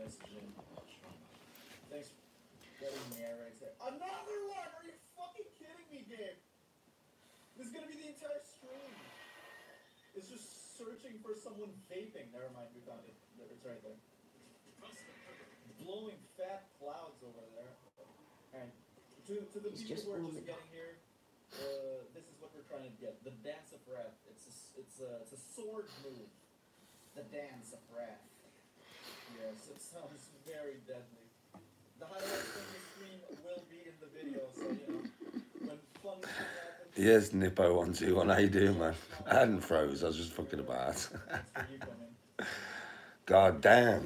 Yes, Jim. Thanks for getting me right there. Another one! Are you fucking kidding me, Gabe? This is gonna be the entire stream. It's just searching for someone vaping. Never mind, we found it. It's right there. Blowing fat clouds over there. And to the people who are just getting here, this is what we're trying to get. The Dance of Wrath. It's a sword move. The Dance of Wrath. Yes, it sounds very deadly. The highlights from the stream will be in the video, so when fun shit happens. Yes, Nippo121, how you doing, man? I hadn't froze, I was just fucking about. God damn.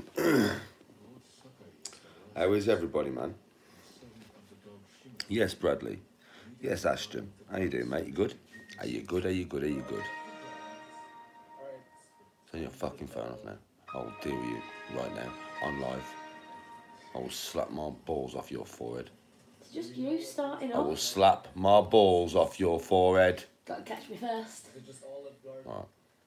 How is everybody, man? Yes, Bradley. Yes, Ashton. How you doing, mate? You good? Are you good? Are you good? Are you good? Turn your fucking phone off now. I'll deal with you right now, on live. I will slap my balls off your forehead. It's just you starting off. I will slap my balls off your forehead. Gotta catch me first. Right.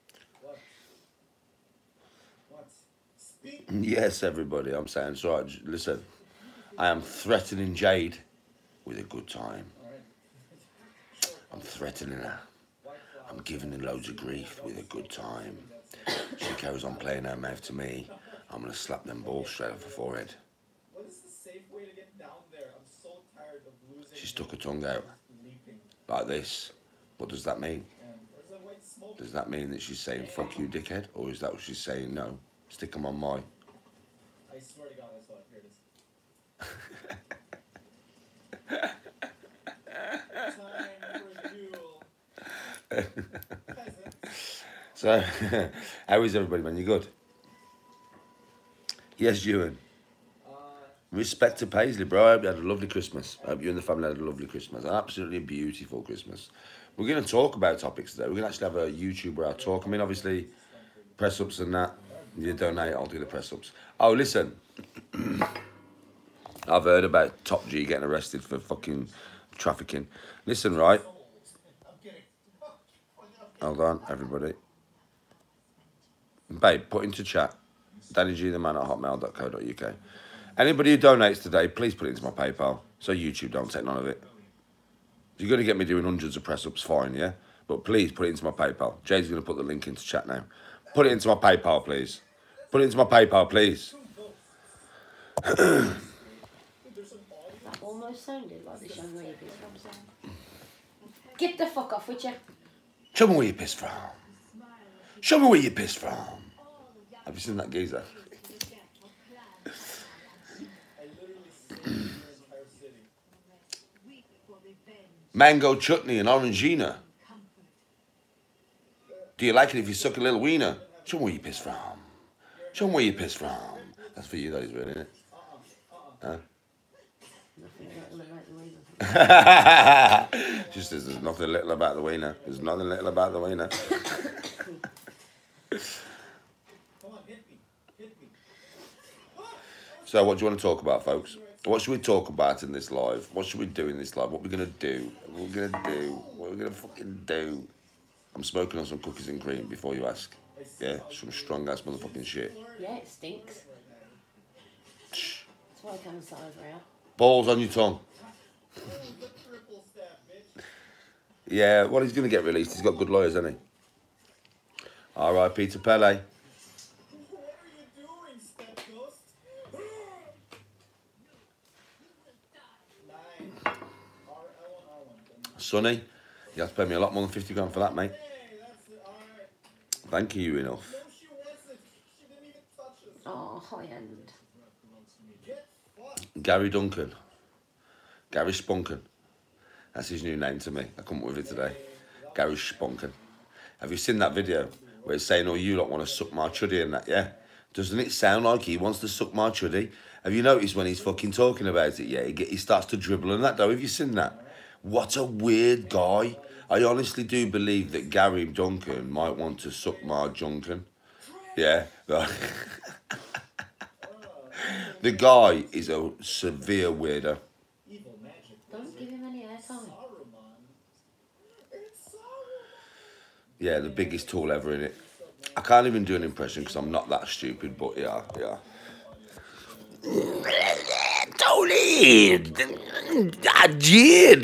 Yes, everybody, I'm saying, so listen, I am threatening Jade with a good time. I'm threatening her. I'm giving her loads of grief with a good time. She carries on playing her mouth to me. I'm going to slap them balls straight off her forehead. What is the safe way to get down there? I'm so tired of losing. She stuck her tongue out like this. What does that mean? Does that mean that she's saying fuck you, dickhead? Or is that what she's saying? No, stick them on my... I swear to God, I saw it. Here it is. So, how is everybody, man? You good? Yes, Ewan. Respect to Paisley, bro. I hope you had a lovely Christmas. I hope you and the family had a lovely Christmas. An absolutely beautiful Christmas. We're going to talk about topics today. We're going to actually have a YouTube where I talk. I mean, obviously, press-ups and that. You donate, I'll do the press-ups. Oh, listen. I've heard about Top G getting arrested for fucking trafficking. Listen, right? Hold on, everybody. Babe, put into chat. DannyGtheman@hotmail.co.uk. Anybody who donates today, please put it into my PayPal so YouTube don't take none of it. If you're going to get me doing hundreds of press-ups, fine, yeah? But please put it into my PayPal. Jade's going to put the link into chat now. Put it into my PayPal, please. Put it into my PayPal, please. That almost sounded like the young lady from saying. Get the fuck off with you. Show me where you pissed from. Show me where you pissed from. Have you seen that geezer? Mango chutney and orangina. Do you like it if you suck a little wiener? Show me where you pissed from. Show me where you pissed from. That's for you, that is really, isn't it? Huh? She says there's nothing little about the wiener. There's nothing little about the wiener. So what do you want to talk about, folks? What should we talk about in this live? What should we do in this live? What we're going to do? What we're going to do? What we're going to fucking do? I'm smoking on some cookies and cream before you ask. Yeah, some strong ass motherfucking shit. Yeah, it stinks. That's why I can't saliva out. Balls on your tongue. Yeah, well, he's going to get released. He's got good lawyers, hasn't he? R.I.P. to Pele. Sonny, you have to pay me a lot more than 50 grand for that, mate. Thank you enough. Oh, high end. Gary Duncan. Gary Spunken. That's his new name to me. I come up with it today. Gary Spunken. Have you seen that video where he's saying, oh, you lot want to suck my chuddy and that, yeah? Doesn't it sound like he wants to suck my chuddy? Have you noticed when he's fucking talking about it, yeah? He starts to dribble and that, though. Have you seen that? What a weird guy. I honestly do believe that Gary Duncan might want to suck my junkin. Yeah. The guy is a severe weirdo. Don't give him any airtime. Yeah, the biggest tool ever in it. I can't even do an impression because I'm not that stupid, but yeah. Tony, I did.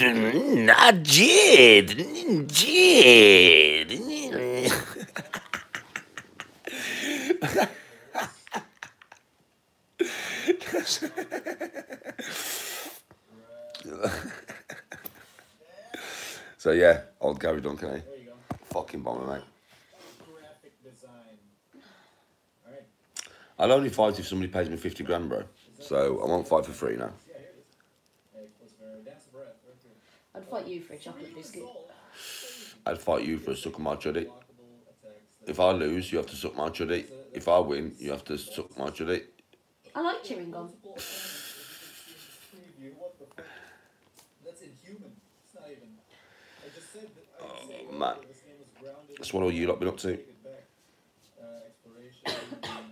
So yeah, old Gary Duncan, eh? There you go. Fucking bomber, mate. Graphic design. All right. I'll only fight if somebody pays me 50 grand, bro. So I won't fight for free now. Yeah, here it is. Hey, close for Dance of Breath, right here. I'd fight you for a chocolate biscuit. I'd fight you for a suck my chuddy. If I lose, you have to suck my chuddy. If I win, you have to suck my chuddy. I like chewing gum. What the fuck? That's inhuman. It's not even. I just said that. Oh, man. That's what all you lot been up to. Exploration.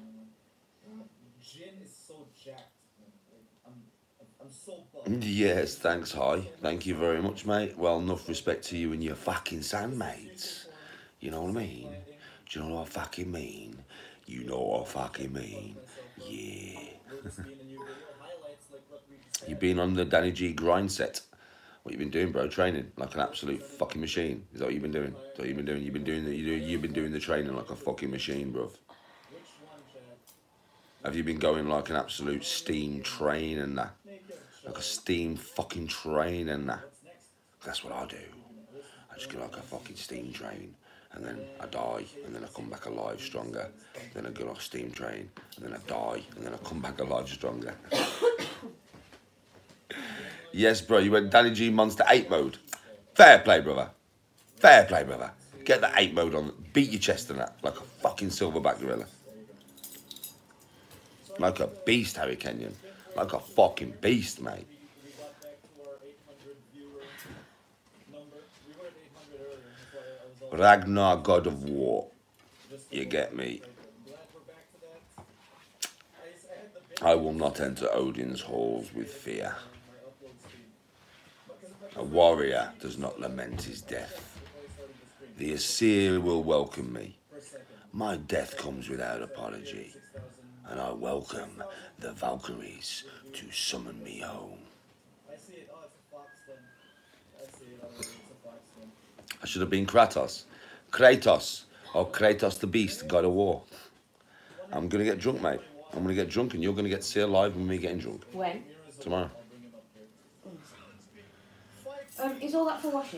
Jin is so jacked. I'm so bummed. Yes, thanks, hi. Thank you very much, mate. Well, enough respect to you and your fucking sandmates. You know what I mean? Do you know what I fucking mean? You know what I fucking mean. Yeah. You've been on the Danny G grind set. What you been doing, bro? Training like an absolute fucking machine. Is that what you've been doing? Is that what you've been doing? You've been doing the training like a fucking machine, bro. Have you been going like an absolute steam train and that? Like a steam fucking train and that? That's what I do. I just go like a fucking steam train. And then I die, and then I come back alive stronger. Then I go like a steam train, and then I die, and then I come back alive stronger. Yes, bro, you went Danny G Monster 8 mode. Fair play, brother. Fair play, brother. Get that 8 mode on. Beat your chest on that like a fucking silverback gorilla. Like a beast, Harry Kenyon. Like a fucking beast, mate. Ragnar, God of War. You get me? I will not enter Odin's halls with fear. A warrior does not lament his death. The Aesir will welcome me. My death comes without apology. And I welcome the Valkyries to summon me home. I should have been Kratos. Kratos. Or Kratos the Beast, God of War. I'm going to get drunk, mate. I'm going to get drunk and you're going to get to see a live with me getting drunk. When? Tomorrow. Is all that for washing?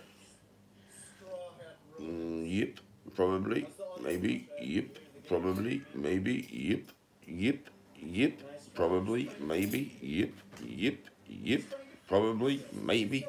Yep. Probably. Maybe. Yep. Probably. Maybe. Yep. Yep. Yep. Probably. Maybe. Yep. Yep. Yep. Probably. Maybe.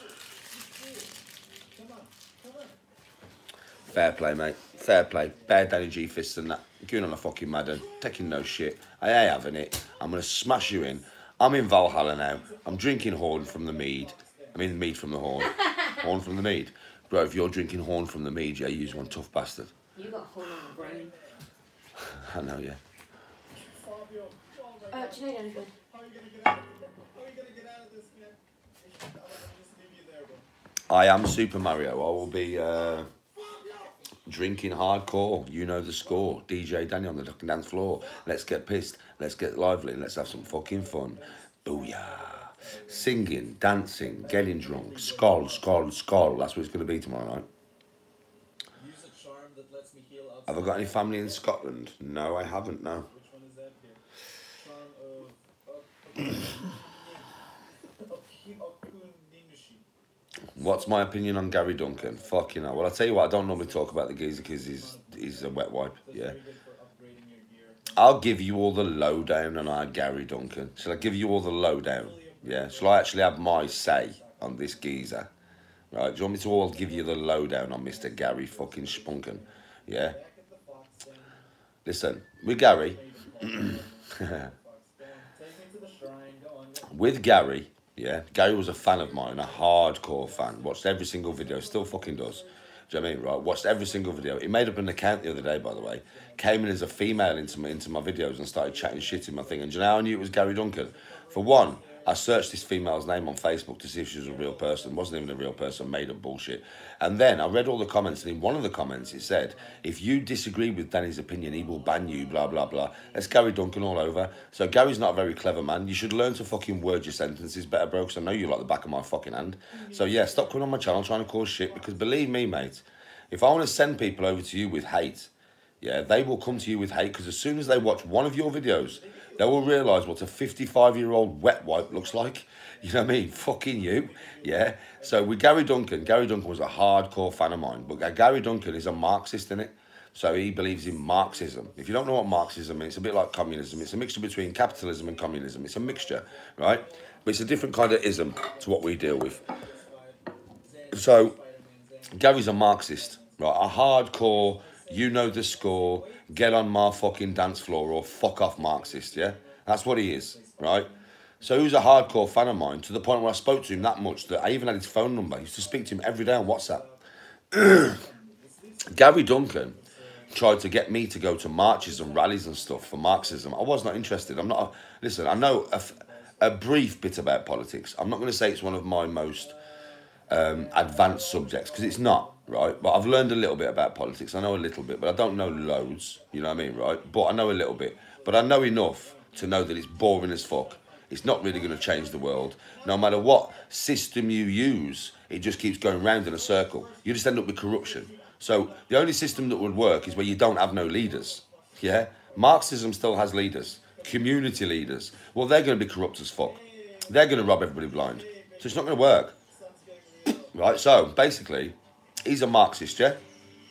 Fair play, mate. Fair play. Bare Danny G fists and that. Going on a fucking Madden. Taking no shit. I ain't having it. I'm going to smash you in. I'm in Valhalla now. I'm drinking horn from the mead. I mean mead from the horn. Horn from the mead. Bro, if you're drinking horn from the mead, yeah, you're one tough bastard. You got horn on the brain. I know, yeah. Do you need anything? How are you gonna get out of this, man? I'll just leave you there, bro. I am Super Mario. I will be drinking hardcore. You know the score. DJ Danny on the fucking dance floor. Let's get pissed. Let's get lively. Let's have some fucking fun. Booyah. Singing, dancing, getting drunk. Skull, skull, skull. That's what it's going to be tomorrow night. Use a charm that lets me heal outside. Have I got any family in Scotland? No, I haven't, no. Which one is that here? Charm of What's my opinion on Gary Duncan? Fucking hell. Well, I'll tell you what, I don't normally talk about the geezer because he's a wet wipe, yeah. I'll give you all the lowdown on our Gary Duncan. Shall I give you all the lowdown? Yeah. Shall I actually have my say on this geezer? Right. Do you want me to all give you the lowdown on Mr. Gary fucking Spunken? Yeah. Listen, with Gary, with Gary, yeah, Gary was a fan of mine, a hardcore fan. Watched every single video, still fucking does. Do you know what I mean? Right, watched every single video. He made up an account the other day, by the way. Came in as a female into my videos and started chatting shit in my thing. And do you know how I knew it was Gary Duncan? For one, I searched this female's name on Facebook to see if she was a real person. Wasn't even a real person, made up bullshit. And then I read all the comments, and in one of the comments it said, if you disagree with Danny's opinion, he will ban you, blah, blah, blah. That's Gary Duncan all over. So Gary's not a very clever man. You should learn to fucking word your sentences better, bro, because I know you like the back of my fucking hand. So yeah, stop coming on my channel trying to cause shit, because believe me, mate, if I want to send people over to you with hate, yeah, they will come to you with hate, because as soon as they watch one of your videos, they will realise what a 55-year-old wet wipe looks like. You know what I mean? Fucking you. Yeah. So with Gary Duncan was a hardcore fan of mine. But Gary Duncan is a Marxist, innit? So he believes in Marxism. If you don't know what Marxism is, it's a bit like communism. It's a mixture between capitalism and communism. It's a mixture, right? But it's a different kind of ism to what we deal with. So Gary's a Marxist, right? A hardcore, you know the score, get on my fucking dance floor or fuck off Marxist, yeah? That's what he is, right? So he was a hardcore fan of mine to the point where I spoke to him that much that I even had his phone number. I used to speak to him every day on WhatsApp. Gary Duncan tried to get me to go to marches and rallies and stuff for Marxism. I was not interested. I'm not... Listen, I know a brief bit about politics. I'm not going to say it's one of my most advanced subjects, because it's not, right? But I've learned a little bit about politics. I know a little bit, but I don't know loads, you know what I mean, right? But I know a little bit. But I know enough to know that it's boring as fuck. It's not really going to change the world. No matter what system you use, it just keeps going round in a circle. You just end up with corruption. So the only system that would work is where you don't have no leaders, yeah? Marxism still has leaders, community leaders. Well, they're going to be corrupt as fuck. They're going to rob everybody blind. So it's not going to work. Right, so basically, he's a Marxist, yeah?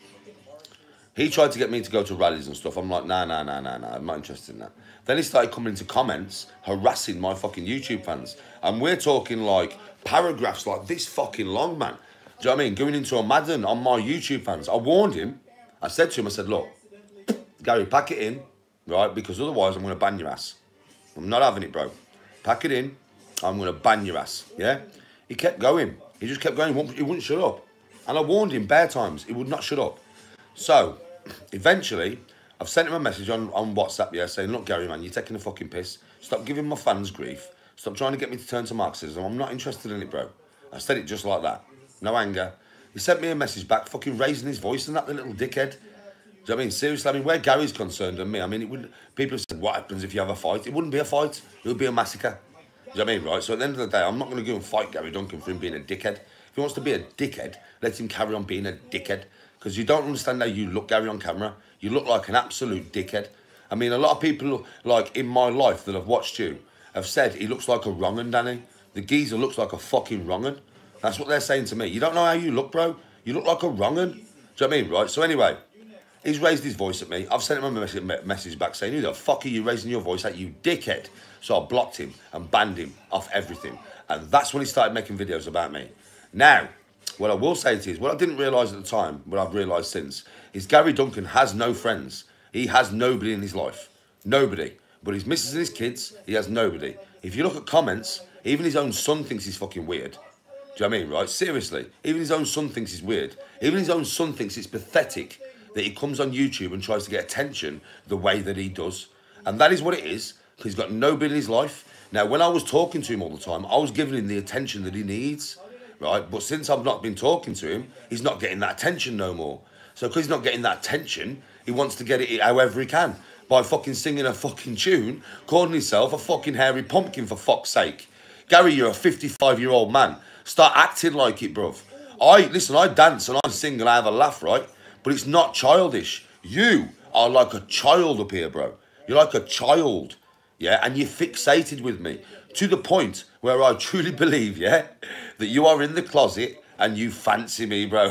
He tried to get me to go to rallies and stuff. I'm like, nah, I'm not interested in that. Then he started coming into comments, harassing my fucking YouTube fans. And we're talking like paragraphs like this fucking long, man. Do you know what I mean? Going into a Madden on my YouTube fans. I warned him. I said to him, I said, look, Gary, pack it in, right? Because otherwise I'm going to ban your ass. I'm not having it, bro. Pack it in. I'm going to ban your ass, yeah? He kept going. He just kept going. He wouldn't shut up. And I warned him bare times. He would not shut up. So, eventually, I've sent him a message on WhatsApp, yeah, saying, look, Gary, man, you're taking a fucking piss. Stop giving my fans grief. Stop trying to get me to turn to Marxism. I'm not interested in it, bro. I said it just like that. No anger. He sent me a message back, fucking raising his voice and that, the little dickhead. Do you know what I mean? Seriously, I mean, where Gary's concerned and me, I mean, it would. People have said, what happens if you have a fight? It wouldn't be a fight. It would be a massacre. Do you know what I mean, right? So at the end of the day, I'm not going to go and fight Gary Duncan for him being a dickhead. If he wants to be a dickhead, let him carry on being a dickhead. Because you don't understand how you look, Gary, on camera. You look like an absolute dickhead. I mean, a lot of people, like, in my life that have watched you have said he looks like a wrong'un, Danny. The geezer looks like a fucking wrong'un. That's what they're saying to me. You don't know how you look, bro. You look like a wrong'un. Do you know what I mean, right? So anyway, he's raised his voice at me. I've sent him a message back saying, who the fuck are you raising your voice at, you dickhead? So I blocked him and banned him off everything. And that's when he started making videos about me. Now, what I will say to you is, what I didn't realise at the time, what I've realised since, is Gary Duncan has no friends. He has nobody in his life. Nobody. But his missus and his kids, he has nobody. If you look at comments, even his own son thinks he's fucking weird. Do you know what I mean, right? Seriously. Even his own son thinks he's weird. Even his own son thinks it's pathetic that he comes on YouTube and tries to get attention the way that he does. And that is what it is, because he's got nobody in his life. Now, when I was talking to him all the time, I was giving him the attention that he needs, right? But since I've not been talking to him, he's not getting that attention no more. So because he's not getting that attention, he wants to get it however he can. By fucking singing a fucking tune, calling himself a fucking hairy pumpkin, for fuck's sake. Gary, you're a 55-year-old man. Start acting like it, bruv. Listen, I dance and I sing and I have a laugh, right? But it's not childish. You are like a child up here, bro. You're like a child, yeah? And you're fixated with me to the point where I truly believe, yeah, that you are in the closet and you fancy me, bro.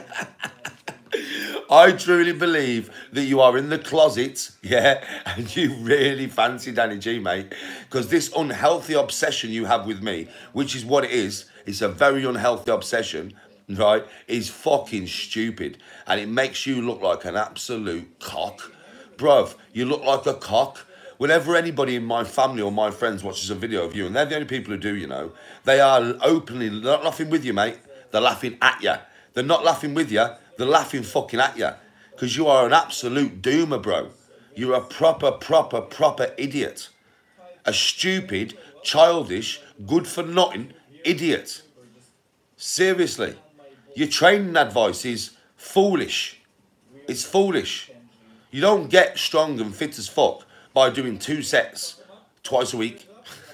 I truly believe that you are in the closet, yeah, and you really fancy Danny G, mate. Because this unhealthy obsession you have with me, which is what it is, it's a very unhealthy obsession, right, is fucking stupid. And it makes you look like an absolute cock. Bruv, you look like a cock. Whenever anybody in my family or my friends watches a video of you, and they're the only people who do, you know, they are openly not laughing with you, mate. They're laughing at you. They're not laughing with you. They're laughing fucking at you. Because you are an absolute doomer, bro. You're a proper idiot. A stupid, childish, good for nothing idiot. Seriously. Your training advice is foolish. It's foolish. You don't get strong and fit as fuck by doing 2 sets twice a week.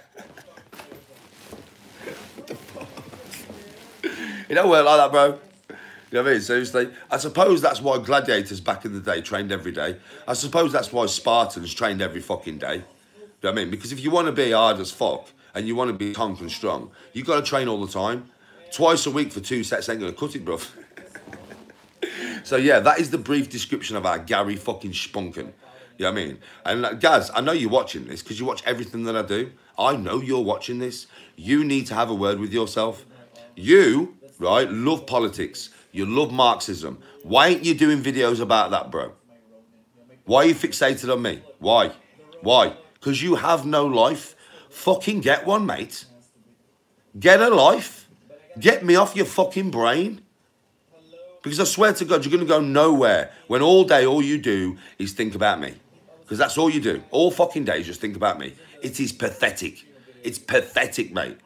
It don't work like that, bro. You know what I mean? Seriously. I suppose that's why gladiators back in the day trained every day. I suppose that's why Spartans trained every fucking day. You know what I mean? Because if you want to be hard as fuck and you want to be tonk and strong, you got to train all the time. Twice a week for 2 sets ain't going to cut it, bruv. So, yeah, that is the brief description of our Gary fucking Spunken. You know what I mean? And, Gaz, I know you're watching this because you watch everything that I do. I know you're watching this. You need to have a word with yourself. You, right, love politics. You love Marxism. Why ain't you doing videos about that, bro? Why are you fixated on me? Why? Why? Because you have no life. Fucking get one, mate. Get a life. Get me off your fucking brain. Because I swear to God, you're going to go nowhere when all day all you do is think about me. Because that's all you do. All fucking days just think about me. It is pathetic. It's pathetic, mate.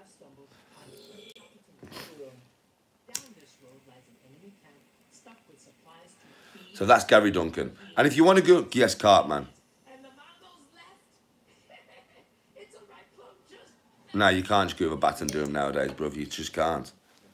So that's Gary Duncan. And if you want to go, yes, Cartman. No, you can't just go with a bat and do them nowadays, bro. You just can't.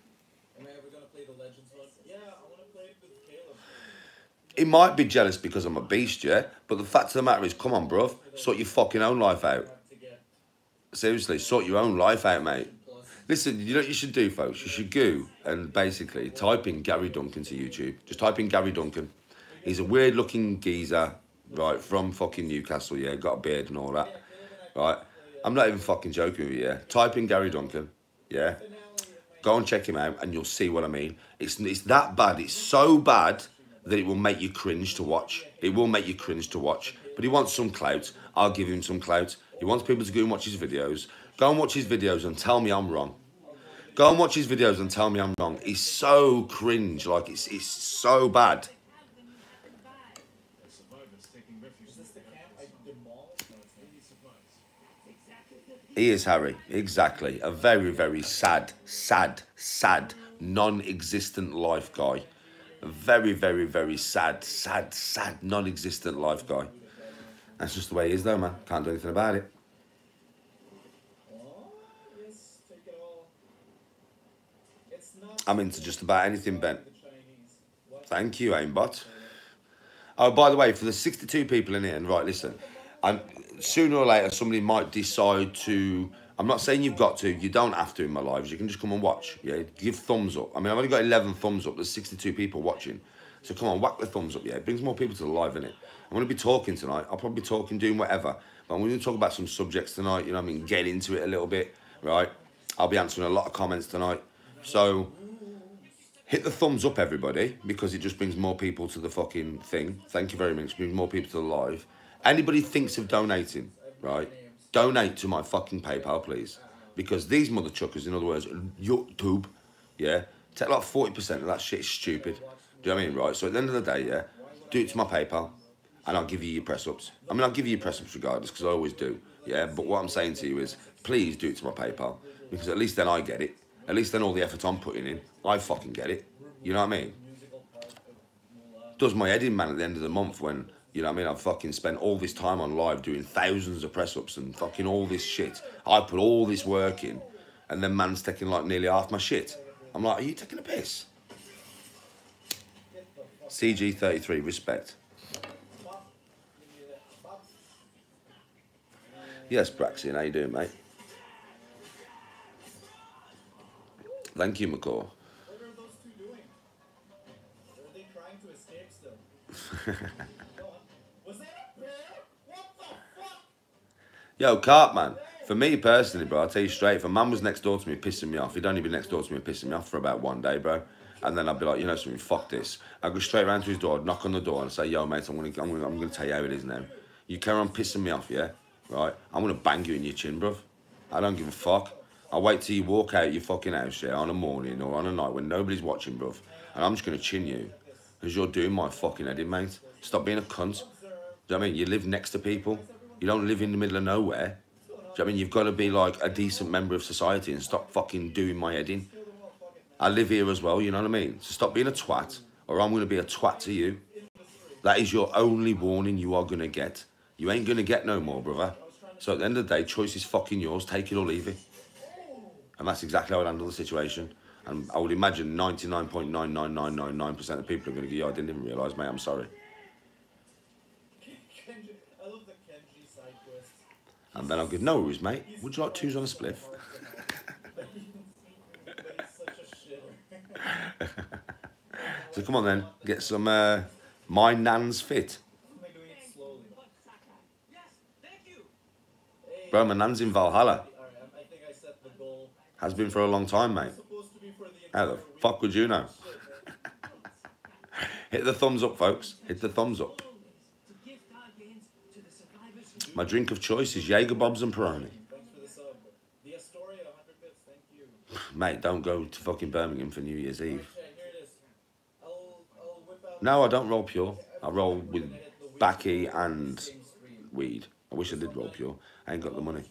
He might be jealous because I'm a beast, yeah? But the fact of the matter is, come on, bruv. Sort your fucking own life out. Seriously, sort your own life out, mate. Listen, you know what you should do, folks? You should go and basically type in Gary Duncan to YouTube. Just type in Gary Duncan. He's a weird-looking geezer, right, from fucking Newcastle, yeah? Got a beard and all that, right? I'm not even fucking joking with you, yeah? Type in Gary Duncan, yeah? Go and check him out and you'll see what I mean. It's that bad. It's so bad that it will make you cringe to watch. It will make you cringe to watch. But he wants some clout. I'll give him some clout. He wants people to go and watch his videos. Go and watch his videos and tell me I'm wrong. Go and watch his videos and tell me I'm wrong. He's so cringe. Like, it's so bad. He is, Harry. Exactly. A very, very sad, non-existent life guy. A very, very, very sad, non-existent life guy. That's just the way he is, though, man. Can't do anything about it. I'm into just about anything, Ben. Thank you, Aimbot. Oh, by the way, for the 62 people in here, and right, listen, sooner or later somebody might decide to. I'm not saying you've got to. You don't have to in my lives. You can just come and watch. Yeah, give thumbs up. I mean, I've only got 11 thumbs up. There's 62 people watching. So come on, whack the thumbs up. Yeah, it brings more people to the live, innit? I'm going to be talking tonight. I'll probably be talking, doing whatever. But I'm going to talk about some subjects tonight. You know what I mean? Get into it a little bit, right? I'll be answering a lot of comments tonight. So hit the thumbs up, everybody, because it just brings more people to the fucking thing. Thank you very much. It brings more people to the live. Anybody thinks of donating, right? Donate to my fucking PayPal, please. Because these mother chuckers, in other words, YouTube, yeah, take like 40% of that shit is stupid. Do you know what I mean, right? So at the end of the day, yeah, do it to my PayPal, and I'll give you your press-ups. I mean, I'll give you your press-ups regardless, because I always do, yeah? But what I'm saying to you is, please do it to my PayPal, because at least then I get it. At least then all the effort I'm putting in, I fucking get it. You know what I mean? Does my head in, man, at the end of the month when, you know what I mean, I've fucking spent all this time on live doing thousands of press-ups and fucking all this shit. I put all this work in, and then man's taking like nearly half my shit. I'm like, are you taking a piss? CG33, respect. Yes, Braxian, how you doing, mate? Thank you, McCaw. What are those two doing? Are they trying to escape still? Was that a bear? What the fuck? Yo, Cartman, for me personally, bro, I'll tell you straight, if a man was next door to me pissing me off, he'd only be next door to me pissing me off for about one day, bro. And then I'd be like, you know something, fuck this. I'd go straight round to his door, knock on the door and say, yo, mate, I'm gonna tell you how it is now. You carry on pissing me off, yeah? Right? I'm gonna bang you in your chin, bruv. I don't give a fuck. I'll wait till you walk out your fucking house, yeah, on a morning or on a night when nobody's watching, bruv. And I'm just gonna chin you. Because you're doing my fucking head in, mate. Stop being a cunt. Do you know what I mean? You live next to people. You don't live in the middle of nowhere. you know what I mean? You've got to be like a decent member of society and stop fucking doing my head in. I live here as well, you know what I mean? So stop being a twat, or I'm going to be a twat to you. That is your only warning you are going to get. You ain't going to get no more, brother. So at the end of the day, choice is fucking yours. Take it or leave it. And that's exactly how I handle the situation. And I would imagine 99.99999% of people are going to go, yeah, I didn't even realise, mate, I'm sorry. I love the Kenji side quest. And then I'll go, no worries, mate. Would you like twos on a spliff? So come on then, get some My Nan's Fit. Bro, my nan's in Valhalla. Has been for a long time, mate. How the fuck would you know? Hit the thumbs up, folks. Hit the thumbs up. My drink of choice is Jaeger Bobs and Peroni. Mate, don't go to fucking Birmingham for New Year's Eve. No, I don't roll pure. I roll with baccy and weed. I wish I did roll pure. I ain't got the money.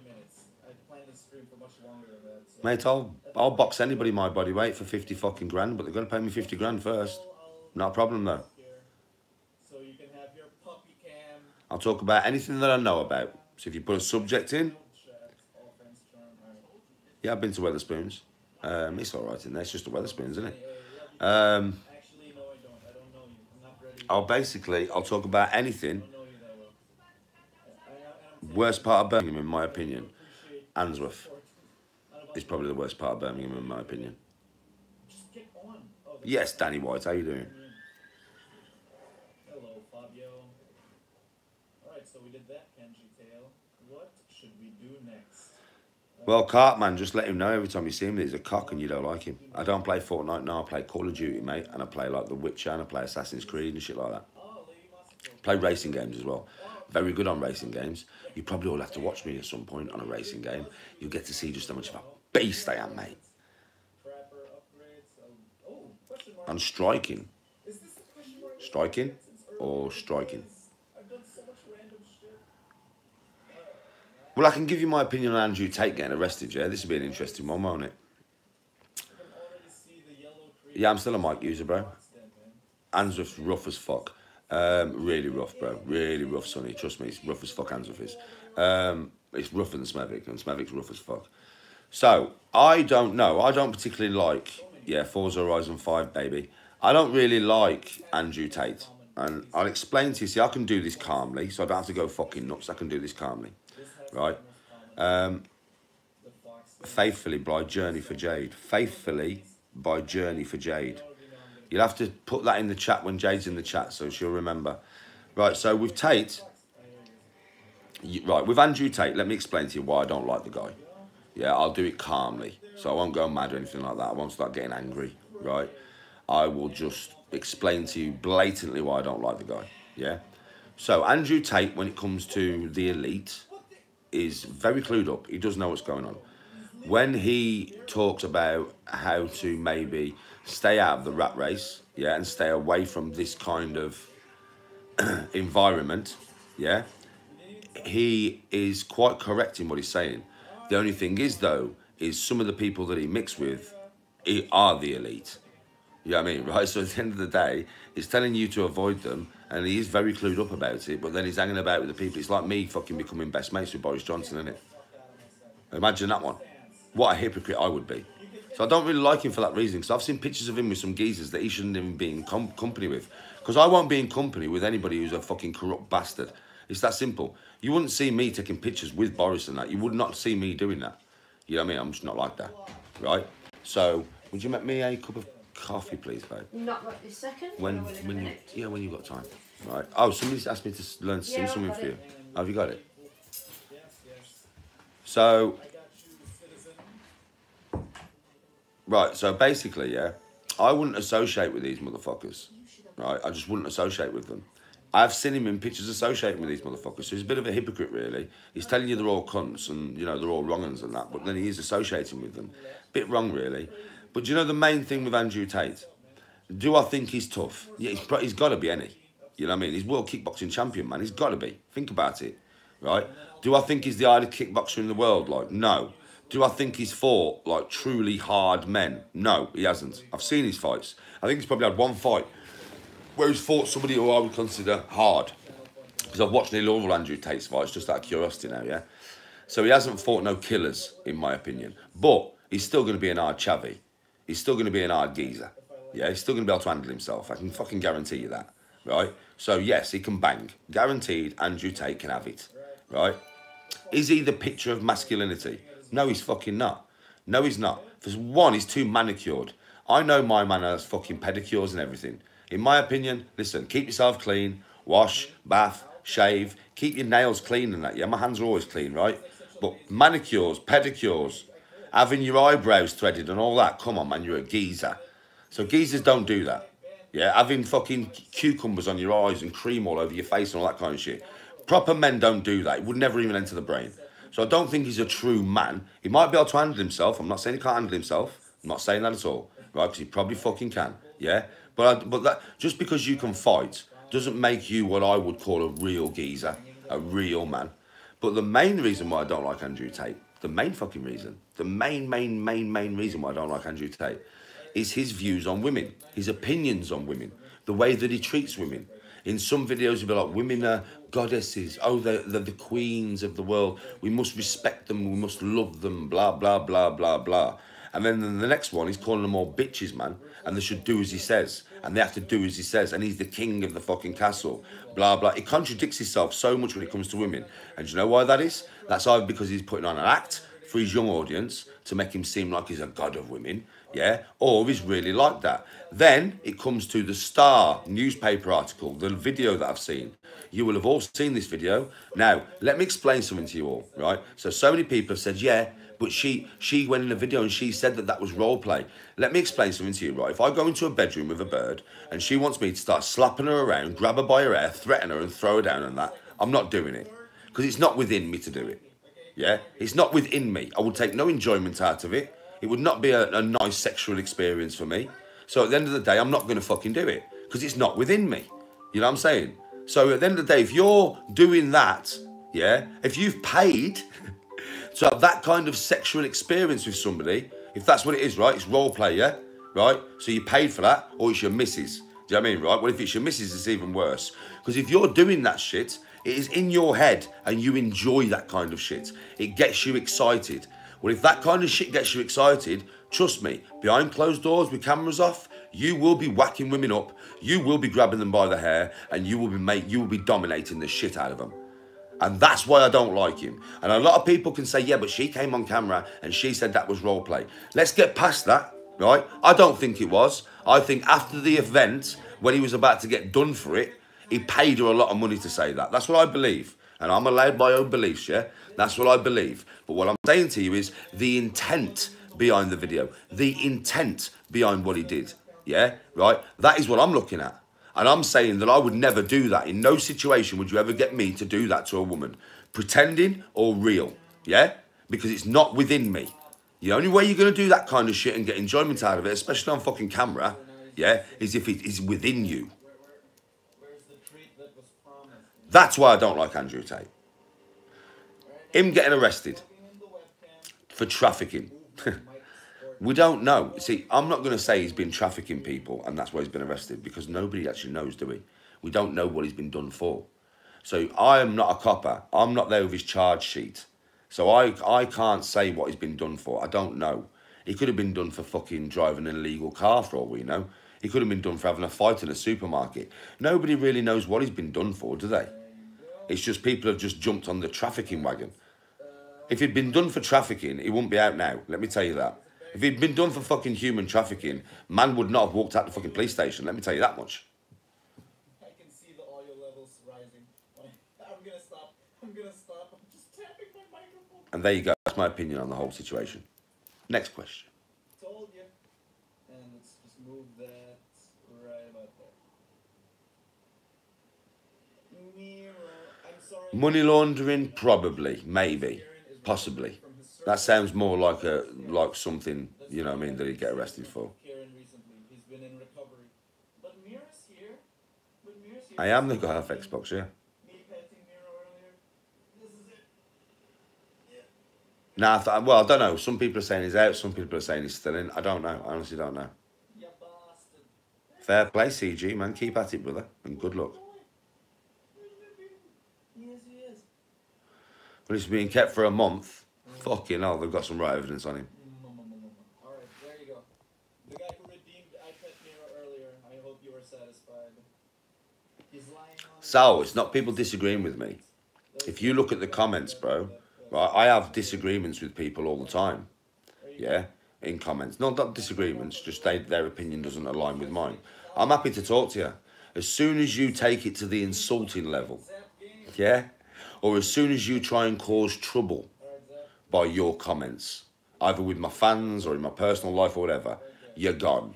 Mate, I'll box anybody my body weight for 50 fucking grand, but they've got to pay me 50 grand first. Not a problem though. I'll talk about anything that I know about. So if you put a subject in, yeah, I've been to Wetherspoons. It's all right in there. It's just a Wetherspoons, isn't it? I'll talk about anything. Worst part of Birmingham, in my opinion, Answorth is probably the worst part of Birmingham, in my opinion. Yes, Danny White, how you doing? Hello, Fabio. Alright, so we did that Kenji tale. What should we do next? Well, Cartman, just let him know every time you see him that he's a cock and you don't like him. I don't play Fortnite now, I play Call of Duty, mate, and I play like The Witcher and I play Assassin's Creed and shit like that. Play racing games as well. Very good on racing games. You probably all have to watch me at some point on a racing game. You'll get to see just how much of a beast I am, mate. And striking. Striking or striking? Well, I can give you my opinion on Andrew Tate getting arrested, yeah? This will be an interesting one, won't it? Yeah, I'm still a mic user, bro. Answorth's rough as fuck. Really rough, bro. Really rough, Sonny. Trust me, it's rough as fuck, Answorth is. It's rougher than Smethwick, and Smethwick's rough as fuck. So, I don't know. I don't particularly like, yeah, Forza Horizon 5, baby. I don't really like Andrew Tate. And I'll explain to you. See, I can do this calmly, so I don't have to go fucking nuts. I can do this calmly. Right? Faithfully by Journey for Jade. Faithfully by Journey for Jade. You'll have to put that in the chat when Jade's in the chat, so she'll remember. Right, so with Tate... Right, with Andrew Tate, let me explain to you why I don't like the guy. Yeah, I'll do it calmly. So I won't go mad or anything like that. I won't start getting angry, right? I will just explain to you blatantly why I don't like the guy, yeah? So Andrew Tate, when it comes to the elite, is very clued up. He does know what's going on. When he talks about how to maybe stay out of the rat race, yeah, and stay away from this kind of environment, yeah, he is quite correct in what he's saying. The only thing is, though, is some of the people that he mixed with are the elite. You know what I mean, right? So at the end of the day, he's telling you to avoid them, and he is very clued up about it, but then he's hanging about with the people. It's like me fucking becoming best mates with Boris Johnson, isn't it? Imagine that one. What a hypocrite I would be. So I don't really like him for that reason, because I've seen pictures of him with some geezers that he shouldn't even be in company with. Because I won't be in company with anybody who's a fucking corrupt bastard. It's that simple. You wouldn't see me taking pictures with Boris and that. You would not see me doing that. You know what I mean? I'm just not like that, right? So, would you make me a cup of coffee, please, babe? Not right this second. When you've got time. Right. Oh, somebody's asked me to learn to sing something for you. Oh, have you got it? So, right, so basically, yeah, I wouldn't associate with these motherfuckers, right? I just wouldn't associate with them. I've seen him in pictures associating with these motherfuckers, so he's a bit of a hypocrite, really. He's telling you they're all cunts and, you know, they're all wrong uns and that, but then he is associating with them. Bit wrong, really. But do you know the main thing with Andrew Tate? Do I think he's tough? Yeah, he's got to be, any. You know what I mean? He's world kickboxing champion, man. He's got to be. Think about it. right? Do I think he's the hardest kickboxer in the world? Like, no. Do I think he's fought, like, truly hard men? No, he hasn't. I've seen his fights. I think he's probably had one fight where he's fought somebody who I would consider hard. Because I've watched nearly all Andrew Tate's fights, just out of curiosity now, yeah? So he hasn't fought no killers, in my opinion. But he's still going to be an hard chavvy. He's still going to be an hard geezer. Yeah, he's still going to be able to handle himself. I can fucking guarantee you that, right? So, yes, he can bang. Guaranteed Andrew Tate can have it, right? Is he the picture of masculinity? No, he's fucking not. No, he's not. For one, he's too manicured. I know my man has fucking pedicures and everything. In my opinion, listen, keep yourself clean, wash, bath, shave, keep your nails clean and that. Yeah, my hands are always clean, right? But manicures, pedicures, having your eyebrows threaded and all that, come on, man, you're a geezer. So geezers don't do that. Yeah, having fucking cucumbers on your eyes and cream all over your face and all that kind of shit. Proper men don't do that. It would never even enter the brain. So I don't think he's a true man. He might be able to handle himself. I'm not saying he can't handle himself. I'm not saying that at all, right? Because he probably fucking can, yeah? But that, just because you can fight doesn't make you what I would call a real geezer, a real man. But the main reason why I don't like Andrew Tate, the main fucking reason, the main reason why I don't like Andrew Tate is his views on women, his opinions on women, the way that he treats women. In some videos, he'll be like, women are goddesses. Oh, they're the queens of the world. We must respect them. We must love them, blah, blah, blah, blah, blah. And then the next one, he's calling them all bitches, man. And they should do as he says. And they have to do as he says. And he's the king of the fucking castle, blah, blah. He contradicts himself so much when it comes to women. And do you know why that is? That's either because he's putting on an act for his young audience to make him seem like he's a god of women, yeah? Or he's really like that. Then it comes to the Star newspaper article, the video that I've seen. You will have all seen this video. Now, let me explain something to you all, right? So many people have said, yeah, but she went in a video and she said that that was role play. Let me explain something to you, right? If I go into a bedroom with a bird and she wants me to start slapping her around, grab her by her hair, threaten her and throw her down and that, I'm not doing it. Because it's not within me to do it. Yeah? It's not within me. I would take no enjoyment out of it. It would not be a nice sexual experience for me. So at the end of the day, I'm not going to fucking do it. Because it's not within me. You know what I'm saying? So at the end of the day, if you're doing that, yeah, if you've paid to have that kind of sexual experience with somebody, if that's what it is, right? It's role play, yeah? Right? So you paid for that, or it's your missus. Do you know what I mean, right? Well, if it's your missus, it's even worse. Because if you're doing that shit, it is in your head and you enjoy that kind of shit. It gets you excited. Well, if that kind of shit gets you excited, trust me, behind closed doors with cameras off, you will be whacking women up, you will be grabbing them by the hair, and you will be dominating the shit out of them. And that's why I don't like him. And a lot of people can say, yeah, but she came on camera and she said that was role play. Let's get past that, right? I don't think it was. I think after the event, when he was about to get done for it, he paid her a lot of money to say that. That's what I believe. And I'm allowed my own beliefs, yeah? That's what I believe. But what I'm saying to you is the intent behind the video. The intent behind what he did, yeah? Right? That is what I'm looking at. And I'm saying that I would never do that. In no situation would you ever get me to do that to a woman. Pretending or real, yeah? Because it's not within me. The only way you're going to do that kind of shit and get enjoyment out of it, especially on fucking camera, yeah, is if it is within you. That's why I don't like Andrew Tate. Him getting arrested for trafficking. We don't know. See, I'm not going to say he's been trafficking people and that's why he's been arrested, because nobody actually knows, do we? We don't know what he's been done for. So I am not a copper. I'm not there with his charge sheet. So I can't say what he's been done for. I don't know. He could have been done for fucking driving an illegal car for all we know. He could have been done for having a fight in a supermarket. Nobody really knows what he's been done for, do they? It's just people have just jumped on the trafficking wagon. If he'd been done for trafficking, he wouldn't be out now. Let me tell you that. If he'd been done for fucking human trafficking, man would not have walked out the fucking police station. Let me tell you that much. I can see the audio levels rising. I'm gonna stop. I'm just tapping my microphone. And there you go. That's my opinion on the whole situation. Next question. Told you. And let's just move that right about there. Miro, I'm sorry. Money laundering, probably, maybe, possibly. That sounds more like something, you know what I mean, that he'd get arrested for. He's been in recovery. But Mira's here. I am the guy off Xbox, yeah. Me petting Miro earlier. This Nah, well, I don't know. Some people are saying he's out. Some people are saying he's still in. I don't know. I honestly don't know. You bastard. Fair play, CG, man. Keep at it, brother. And good luck. Yes, he is. When he's being kept for a month, fucking hell, they've got some right evidence on him. Alright, there you go. The guy who redeemed iPad Nero earlier, I hope you were satisfied. He's lying on... So, it's not people disagreeing with me. If you look at the comments, bro, right, I have disagreements with people all the time. Yeah? In comments. Not disagreements, just their opinion doesn't align with mine. I'm happy to talk to you. As soon as you take it to the insulting level, yeah? Or as soon as you try and cause trouble by your comments, either with my fans or in my personal life or whatever, you're gone.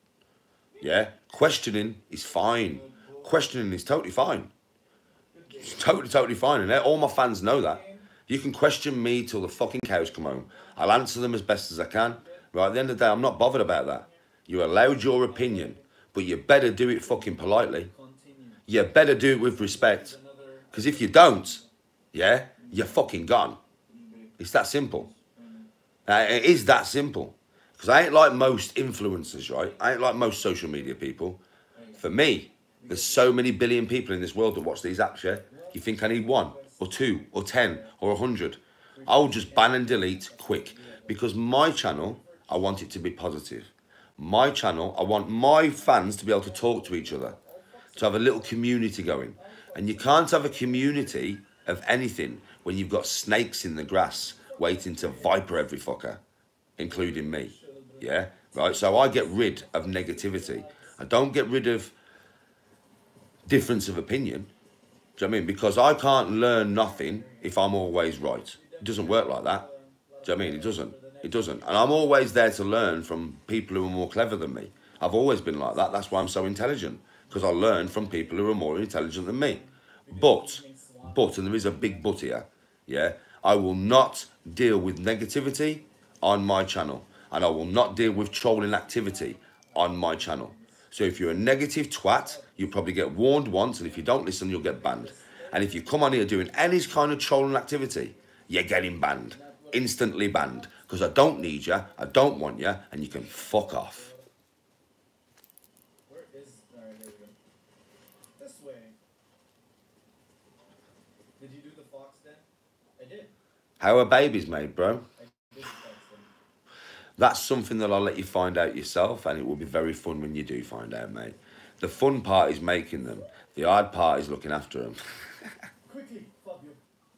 Yeah? Questioning is fine. Questioning is totally fine. It's totally fine. And all my fans know that. You can question me till the fucking cows come home. I'll answer them as best as I can. Right, at the end of the day, I'm not bothered about that. You're allowed your opinion, but you better do it fucking politely. You better do it with respect. Because if you don't, yeah, you're fucking gone. It's that simple. It is that simple. Because I ain't like most influencers, right? I ain't like most social media people. For me, there's so many billion people in this world that watch these apps, yeah? You think I need 1 or 2 or 10 or 100? I'll just ban and delete quick. Because my channel, I want it to be positive. My channel, I want my fans to be able to talk to each other. To have a little community going. And you can't have a community of anything when you've got snakes in the grass waiting to viper every fucker, including me. Yeah? Right? So I get rid of negativity. I don't get rid of difference of opinion. Do you know what I mean? Because I can't learn nothing if I'm always right. It doesn't work like that. Do you know what I mean? It doesn't. It doesn't. And I'm always there to learn from people who are more clever than me. I've always been like that. That's why I'm so intelligent. Because I learn from people who are more intelligent than me. But, and there is a big but here, yeah, I will not deal with negativity on my channel. And I will not deal with trolling activity on my channel. So if you're a negative twat, you'll probably get warned once, and if you don't listen, you'll get banned. And if you come on here doing any kind of trolling activity, you're getting banned. Instantly banned. Because I don't need you, I don't want you, and you can fuck off. Where is... Alright, there we go. This way. Did you do the fox den? I did. How are babies made, bro? I did the fox den. That's something that I'll let you find out yourself, and it will be very fun when you do find out, mate. The fun part is making them. The hard part is looking after them. Quickly, Fabio.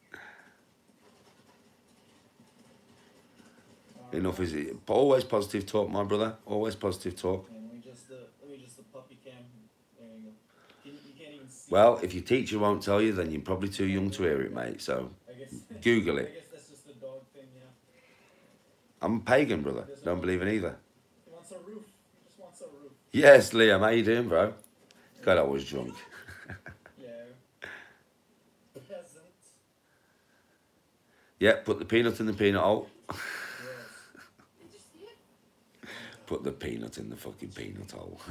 Enough is it. Always positive talk, my brother. Always positive talk. And let me just the puppy cam. There you go. You can't even see. Well, if your teacher won't tell you, then you're probably too young to hear it, mate. So, I guess, Google I it. guess that's just the dog thing, yeah. I'm a pagan, brother. Don't believe in either. He wants a roof. He just wants a roof. Yes, Liam. How you doing, bro? God, I was drunk. Yeah. Peasant. Yeah, put the peanut in the peanut hole. Yes. Put the peanut in the fucking peanut hole.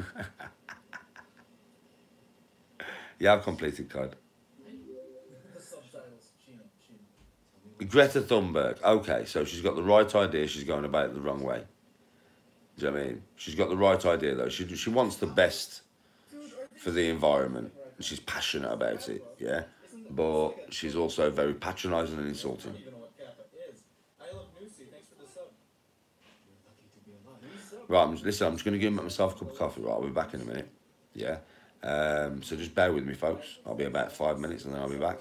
Yeah, I've completed code. The subtitles. Sheena. Greta Thunberg. Okay, so she's got the right idea. She's going about it the wrong way. Do you know what I mean? She's got the right idea, though. She wants the best for the environment. And she's passionate about it, yeah? But she's also very patronising and insulting. I don't even know what Kappa is. I love Lucy. Thanks for the sub. Right, listen, I'm just going to give myself a cup of coffee, right? I'll be back in a minute, yeah? So just bear with me, folks. I'll be about 5 minutes and then I'll be back.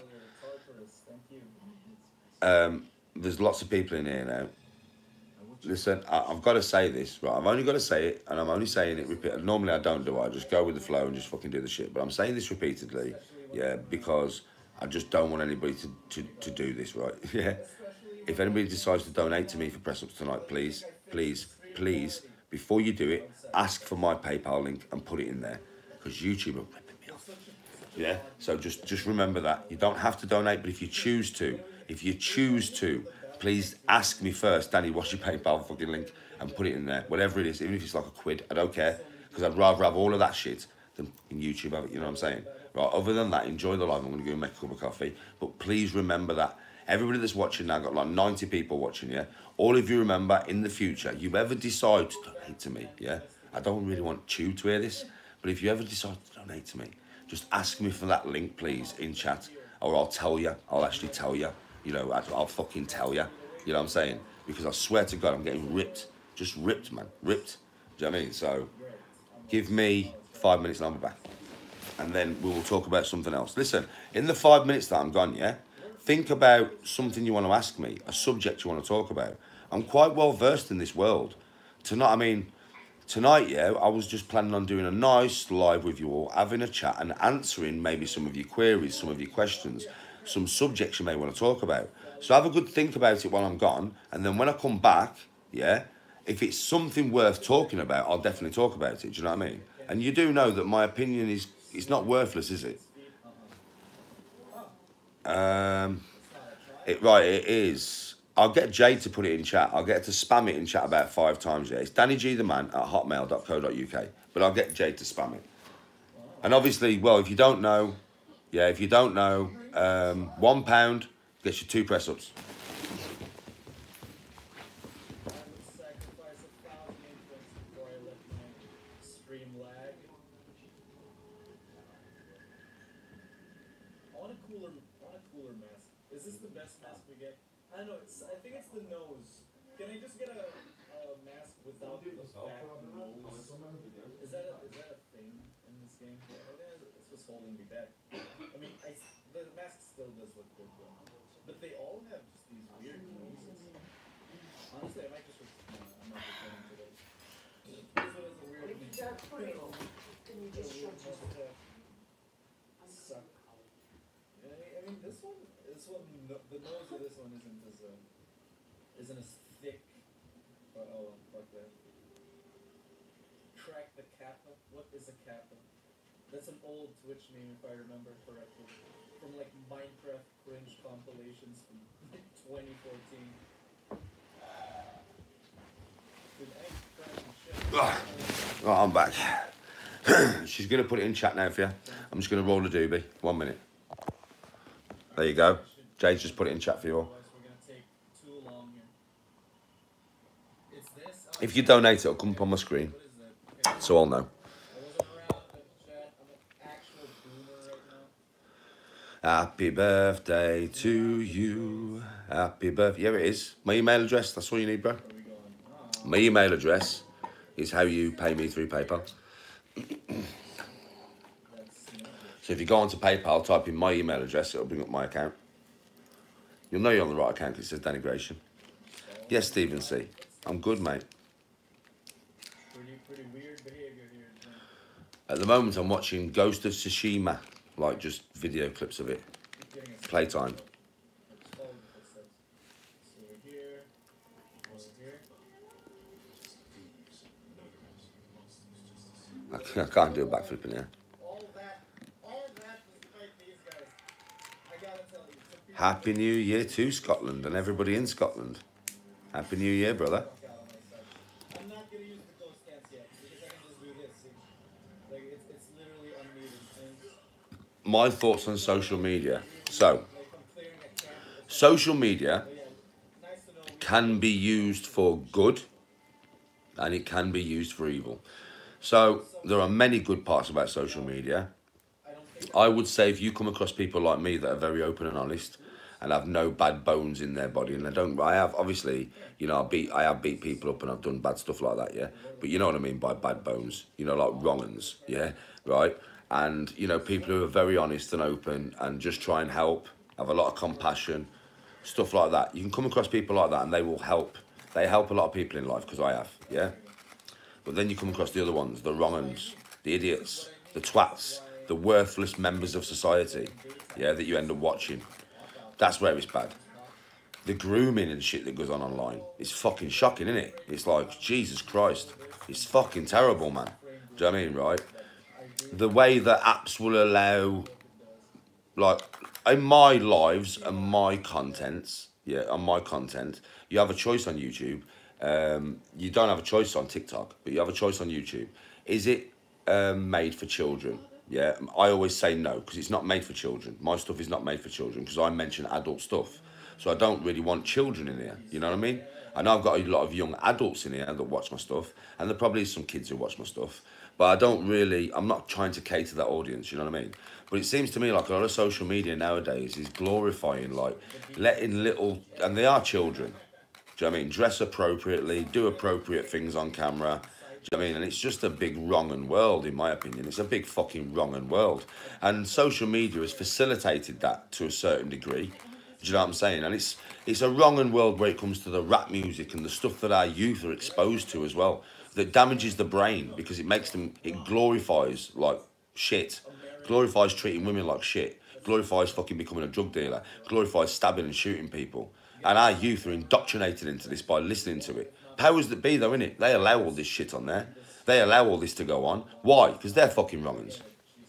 There's lots of people in here now. Listen, I've got to say this, right? I've only got to say it, and I'm only saying it repeatedly. Normally I don't do it. I just go with the flow and just fucking do the shit. But I'm saying this repeatedly, yeah, because I just don't want anybody to do this, right? Yeah. If anybody decides to donate to me for Press Ups tonight, please, before you do it, ask for my PayPal link and put it in there. Because YouTube are ripping me off. Yeah? So just remember that. You don't have to donate, but if you choose to, please ask me first, Danny, what's your PayPal fucking link? And put it in there. Whatever it is, even if it's like a quid, I don't care. Because I'd rather have all of that shit than in YouTube have it, you know what I'm saying? Right, other than that, enjoy the live. I'm going to go and make a cup of coffee. But please remember that Everybody that's watching now, got like 90 people watching, yeah? All of you remember, in the future, you ever decide to donate to me, yeah? I don't really want you to hear this, but if you ever decide to donate to me, just ask me for that link, please, in chat, or I'll tell you. I'll actually tell you. You know, I'll fucking tell you. You know what I'm saying? Because I swear to God, I'm getting ripped. Just ripped, man. Ripped. Do you know what I mean? So, give me 5 minutes and I'll be back. And then we will talk about something else. Listen, in the 5 minutes that I'm gone, yeah? Think about something you want to ask me, a subject you want to talk about. I'm quite well versed in this world. Tonight, yeah, I was just planning on doing a nice live with you all, having a chat and answering maybe some of your queries, some of your questions, some subjects you may want to talk about. So have a good think about it while I'm gone, and then when I come back, yeah, if it's something worth talking about, I'll definitely talk about it. Do you know what I mean? And you do know that my opinion is, it's not worthless, is it? It is. I'll get Jade to put it in chat. I'll get her to spam it in chat about 5 times. Yeah, it's DannyGTheman@hotmail.co.uk. But I'll get Jade to spam it. And obviously, well, if you don't know, yeah, if you don't know, £1 gets you 2 press ups. I don't know, I think it's the nose. Can I just get a mask without the back nose? Is that a thing in this game? Yeah, it's what's holding me back. I mean, the mask still does look good though. But they all have just these weird noses. Honestly, I might just I'm not returning to those. This one has a weird If you don't put it on, then you just shut it. Suck. I mean, this one, the nose of this one isn't as thick. But oh, fuck that. Crack the Kappa. What is a Kappa? That's an old Twitch meme, if I remember correctly, from like Minecraft cringe compilations from 2014. Dude, I ain't cracking shit. Right, I'm back. She's going to put it in chat now for you. I'm just going to roll a doobie. 1 minute. There you go. Jade's just put it in chat for you all. If you donate, it'll come up on my screen, so I'll know. Happy birthday to you. Happy birthday. Yeah, it is. My email address, that's all you need, bro. My email address is how you pay me through PayPal. So if you go onto PayPal, type in my email address, it'll bring up my account. You'll know you're on the right account because it says Denigration. Yes, Stephen C. I'm good, mate. Pretty weird behavior here. At the moment, I'm watching Ghost of Tsushima, like just video clips of it. Playtime. I can't do a backflip in here. Happy New Year to Scotland and everybody in Scotland. Happy New Year, brother. I'm not going to use the ghost dance yet because I can just do this. Like, it's literally unmuted. My thoughts on social media. So, social media can be used for good and it can be used for evil. So, there are many good parts about social media. I would say if you come across people like me that are very open and honest and have no bad bones in their body, and I have obviously, you know, I have beat people up and I've done bad stuff like that, yeah, but you know what I mean by bad bones, you know, like wrong uns, yeah, right, and you know, people who are very honest and open and just try and help, have a lot of compassion, stuff like that. You can come across people like that and they will help. They help a lot of people in life, because I have, yeah, but then you come across the other ones, the wrong uns, the idiots, the twats, the worthless members of society, yeah, that you end up watching. That's where it's bad. The grooming and shit that goes on online is fucking shocking, isn't it? It's like, Jesus Christ. It's fucking terrible, man. Do you know what I mean, right? The way that apps will allow, like, in my lives and my contents, yeah, on my content, you have a choice on YouTube. You don't have a choice on TikTok, but you have a choice on YouTube. Is it made for children? Yeah, I always say no, because it's not made for children. My stuff is not made for children, because I mention adult stuff. So I don't really want children in here. You know what I mean? I know I've got a lot of young adults in here that watch my stuff, and there probably is some kids who watch my stuff. But I don't really, I'm not trying to cater that audience, you know what I mean? But it seems to me like a lot of social media nowadays is glorifying, like, letting little, and they are children, do you know what I mean? Dress appropriately, do appropriate things on camera, do you know what I mean? And it's just a big wrong and world, in my opinion. It's a big fucking wrong and world. And social media has facilitated that to a certain degree. Do you know what I'm saying? And it's a wrong and world where it comes to the rap music and the stuff that our youth are exposed to as well, that damages the brain because it makes them, it glorifies like shit, glorifies treating women like shit, glorifies fucking becoming a drug dealer, glorifies stabbing and shooting people. And our youth are indoctrinated into this by listening to it. Powers that be though, innit? They allow all this shit on there. They allow all this to go on. Why? Because they're fucking wrong'uns.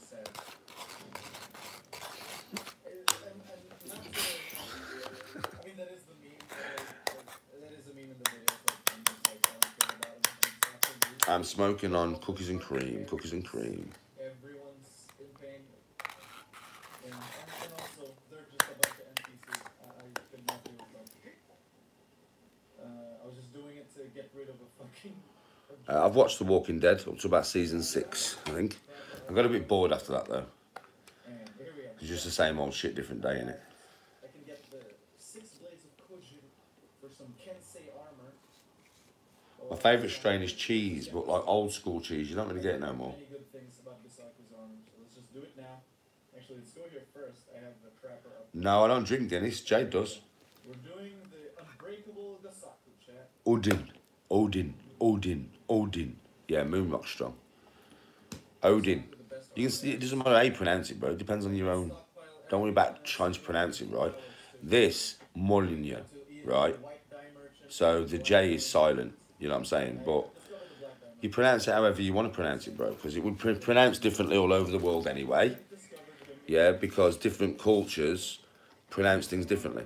I'm smoking on cookies and cream, cookies and cream. Everyone's in pain. And also, they're just about to NPC. I could not do it though. I was just doing it to get rid of a fucking... I've watched The Walking Dead up to about season 6, I think. I got a bit bored after that though. It's just the same old shit, different day, innit? I can get the 6 blades of Kujin for some Kensei armor. My favourite strain is cheese, but like old school cheese, you don't really get it no more. Many good things about Bisaku's armor, so let's just do it now. Actually, let's go here first. I have the trapper up. No, I don't drink Guinness. Jade does. We're doing the unbreakable Gasaku, chat. Odin, Odin, Odin, Odin. Yeah, Moonrock strong. Odin. You can see, it doesn't matter how you pronounce it, bro. It depends on your own. Don't worry about trying to pronounce it right. This, Molyneux, right? So the J is silent, you know what I'm saying? But you pronounce it however you want to pronounce it, bro. Because it would pronounce differently all over the world anyway. Yeah, because different cultures pronounce things differently.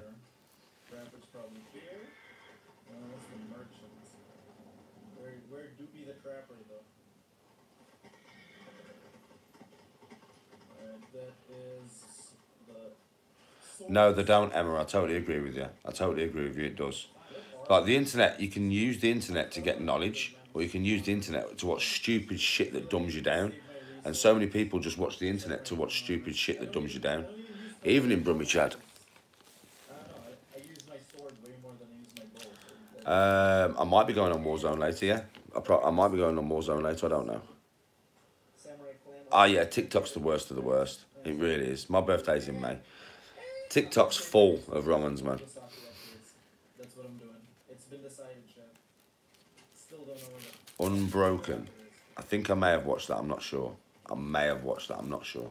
Where do be the trapper, though? That is the... No, they don't, Emma. I totally agree with you. I totally agree with you. It does. Like the internet, you can use the internet to get knowledge, or you can use the internet to watch stupid shit that dumbs you down. And so many people just watch the internet to watch stupid shit that dumbs you down. Even in Brummy Chad. I use my sword way more than I use my bow. I might be going on Warzone later, yeah. I might be going on Warzone later, I don't know. Oh yeah, TikTok's the worst of the worst. It really is. My birthday's in May. TikTok's full of wrong-uns, man. That's what I'm doing. It's been decided, Chad. Still don't know what Unbroken. I think I may have watched that, I'm not sure. I may have watched that, I'm not sure.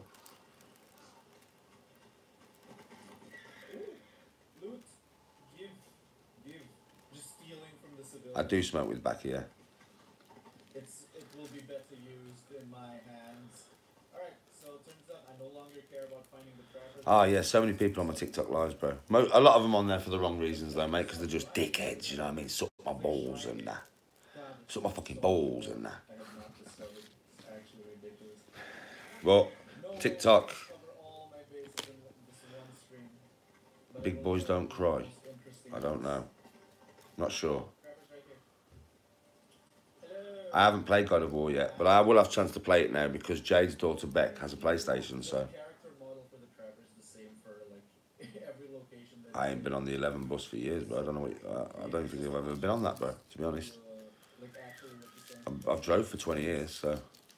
Loot. Give. Just stealing from the civilians. I do smoke with back here. It will be better used in my hands. Alright, so it turns out I no longer care about finding the trapper. Oh yeah, so many people on my TikTok lives, bro. A lot of them on there for the wrong reasons though, mate, because they're just dickheads, you know what I mean? Suck my balls and that. Suck my fucking balls and that. I have not discovered. It's actually ridiculous. Well, TikTok, Cover all my bases in this one stream. But big boys don't cry. I don't know. Not sure. Trapper's right here. Hello. I haven't played God of War yet, but I will have a chance to play it now because Jade's daughter Beck has a PlayStation, so Character model for the trapper is the same for like every location. That I ain't been on the 11 bus for years, bro. I don't know what, I don't think I've ever been on that, bro, to be honest. like actually what you're saying. I've drove for 20 years, so.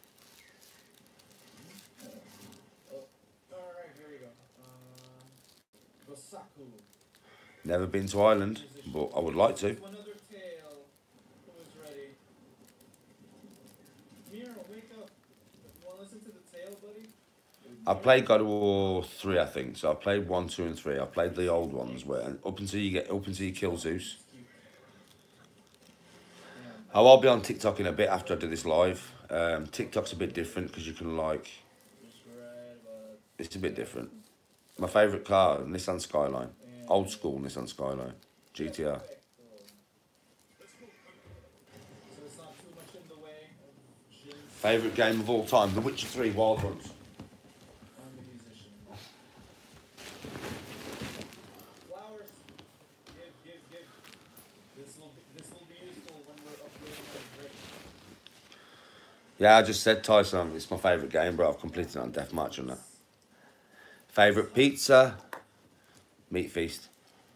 Alright, here we go. Gosaku. Never been to Ireland, but I would like to. To another tale. Who is ready? Mira, wake up. You want to listen to the tale, buddy? I played God of War 3, I think. So I played 1, 2, and 3. I played the old ones where up until you kill Zeus. Oh, I'll be on TikTok in a bit after I do this live. TikTok's a bit different because you can like. It's a bit different. My favourite car, Nissan Skyline, old school Nissan Skyline, GTR. So it's not too much in the way of Jin's Favourite game of all time, The Witcher 3 Wild Hunt. I'm the musician. Flowers. Yeah, I just said Tyson. It's my favourite game, bro. I've completed it on Deathmatch on that. Favourite pizza? Meat Feast.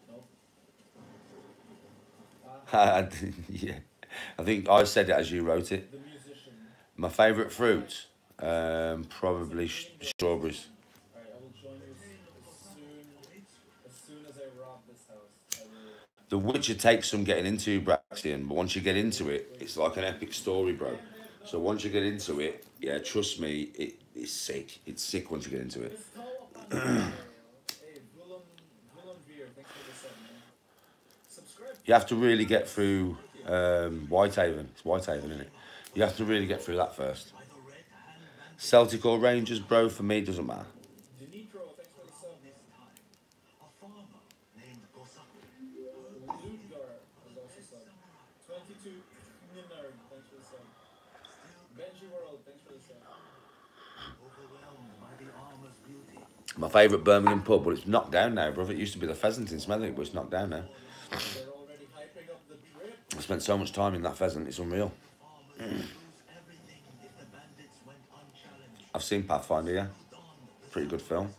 Nope. Yeah. I think I said it as you wrote it. The musician. My favourite fruit? Probably strawberries. Alright, I will join you as soon as I rob this house. I will. The Witcher takes some getting into, Braxian, but once you get into it, it's like an epic story, bro. So once you get into it, yeah, trust me, it's sick. It's sick once you get into it. Hey, Willem Veer, thanks for the sub, man. Subscribe. You have to really get through Whitehaven. It's Whitehaven, isn't it? You have to really get through that first. Celtic or Rangers, bro, for me, it doesn't matter. Denitro, thanks for the sub. Ludgar is also sub. 22 Ninard, thanks for the sub. Benji World, thanks for the sub. My favourite Birmingham pub, but it's knocked down now, brother. It used to be the Pheasant in Smethwick, but it's knocked down now. They're already hyping up the trip. I spent so much time in that Pheasant, it's unreal. I've seen Pathfinder, yeah. Pretty good film.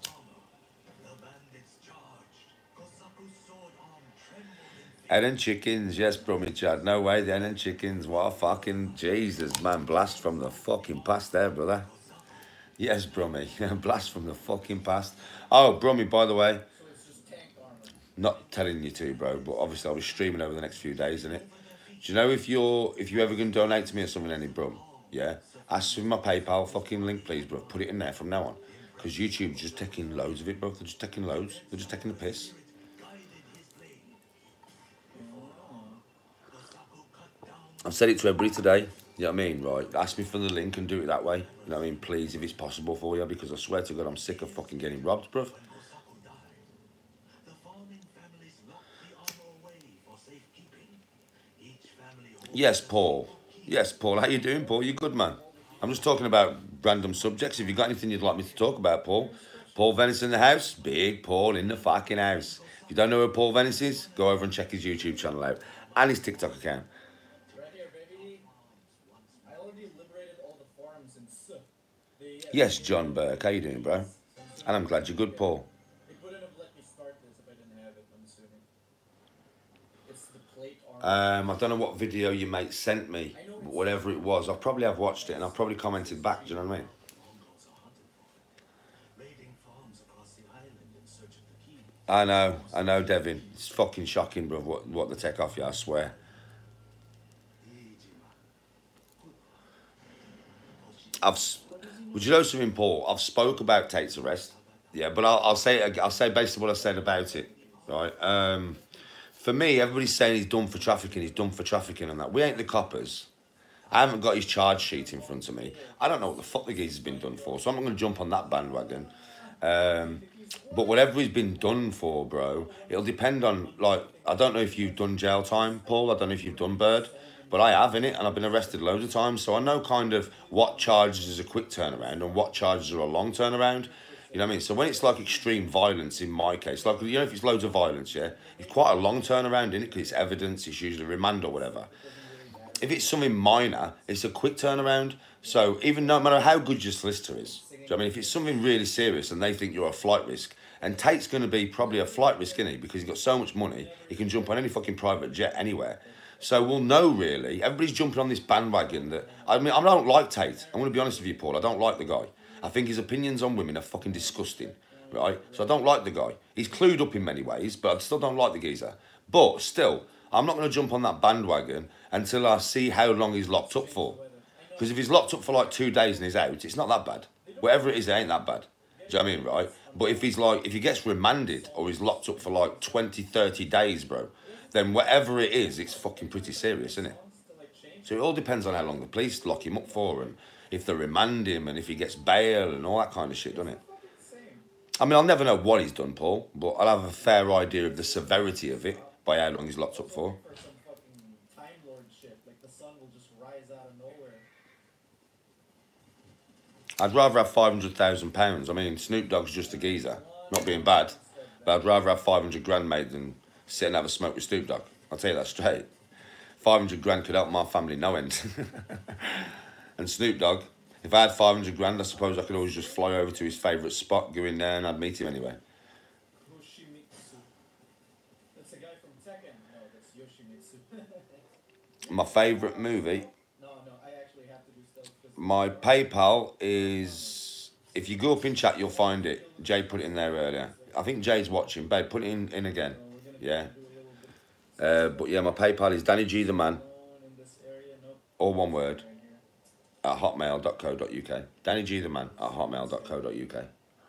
Head and Chickens, yes, Brummy Chad. No way, the Head and Chickens. What a fucking Jesus, man. Blast from the fucking past there, brother. Yes, Brummy. Blast from the fucking past. Oh, Brummy, by the way. So it's just tank armor. Not telling you to, bro, but obviously I'll be streaming over the next few days, innit? Do you know if you're ever going to donate to me or something, any Brum? Yeah? Ask for my PayPal fucking link, please, bro. Put it in there from now on. Because YouTube's just taking loads of it, bro. They're just taking loads. They're just taking the piss. I've said it to everybody today. You know what I mean? Right. Ask me for the link and do it that way. You know what I mean? Please, if it's possible for you. Because I swear to God, I'm sick of fucking getting robbed, bro. Yes, Paul. Yes, Paul. How you doing, Paul? You good, man? I'm just talking about random subjects. If you got anything you'd like me to talk about, Paul. Paul Venice in the house. Big Paul in the fucking house. If you don't know who Paul Venice is, go over and check his YouTube channel out. And his TikTok account. Right here, baby. I already liberated all the farms in Yes, John Burke. How you doing, bro? And I'm glad you're good, Paul. They wouldn't have let me start this if I didn't have it, I'm assuming. It's the plate armor. I don't know what video your mate sent me, but whatever it was, I probably have watched it and I've probably commented back, do you know what I mean? I know, Devin. It's fucking shocking, bro, what they take off you, I swear. Would you know something, Paul? I've spoke about Tate's arrest, yeah, but I'll say basically what I said about it, right? For me, everybody's saying he's done for trafficking and that. We ain't the coppers. I haven't got his charge sheet in front of me. I don't know what the fuck the geezer's been done for, so I'm not going to jump on that bandwagon. But whatever he's been done for, bro, it'll depend on, like, I don't know if you've done jail time, Paul. I don't know if you've done Bird, but I have, innit? And I've been arrested loads of times, so I know kind of what charges is a quick turnaround and what charges are a long turnaround. You know what I mean? So when it's like extreme violence, in my case, like, you know, if it's loads of violence, yeah, it's quite a long turnaround, innit? Because it's evidence, it's usually remand or whatever. If it's something minor, it's a quick turnaround. So even no matter how good your solicitor is, do you know what I mean? If it's something really serious and they think you're a flight risk, and Tate's going to be probably a flight risk, isn't he? Because he's got so much money, he can jump on any fucking private jet anywhere. So we'll know, really. Everybody's jumping on this bandwagon that... I mean, I don't like Tate. I'm going to be honest with you, Paul. I don't like the guy. I think his opinions on women are fucking disgusting, right? So I don't like the guy. He's clued up in many ways, but I still don't like the geezer. But still, I'm not going to jump on that bandwagon until I see how long he's locked up for. Because if he's locked up for like 2 days and he's out, it's not that bad. Whatever it is, it ain't that bad. Do you know what I mean, right? But if he gets remanded or he's locked up for like 20, 30 days, bro, then whatever it is, it's fucking pretty serious, isn't it? So it all depends on how long the police lock him up for and if they remand him and if he gets bail and all that kind of shit, doesn't it? I mean, I'll never know what he's done, Paul, but I'll have a fair idea of the severity of it by how long he's locked up for. I'd rather have £500,000. I mean, Snoop Dogg's just a geezer, not being bad, but I'd rather have 500 grand made than sit and have a smoke with Snoop Dogg. I'll tell you that straight. 500 grand could help my family no end. And Snoop Dogg, if I had 500 grand, I suppose I could always just fly over to his favourite spot, go in there, and I'd meet him anyway. Yoshimitsu. That's a guy from Tekken. No, that's Yoshimitsu. My favourite movie. No, I actually have to do stuff. My PayPal is, if you go up in chat, you'll find it. Jay put it in there earlier. I think Jay's watching. Babe, put it in again. Yeah. But yeah, my PayPal is Danny G the Man, all one word, at hotmail.co.uk. Danny G the Man at hotmail.co.uk.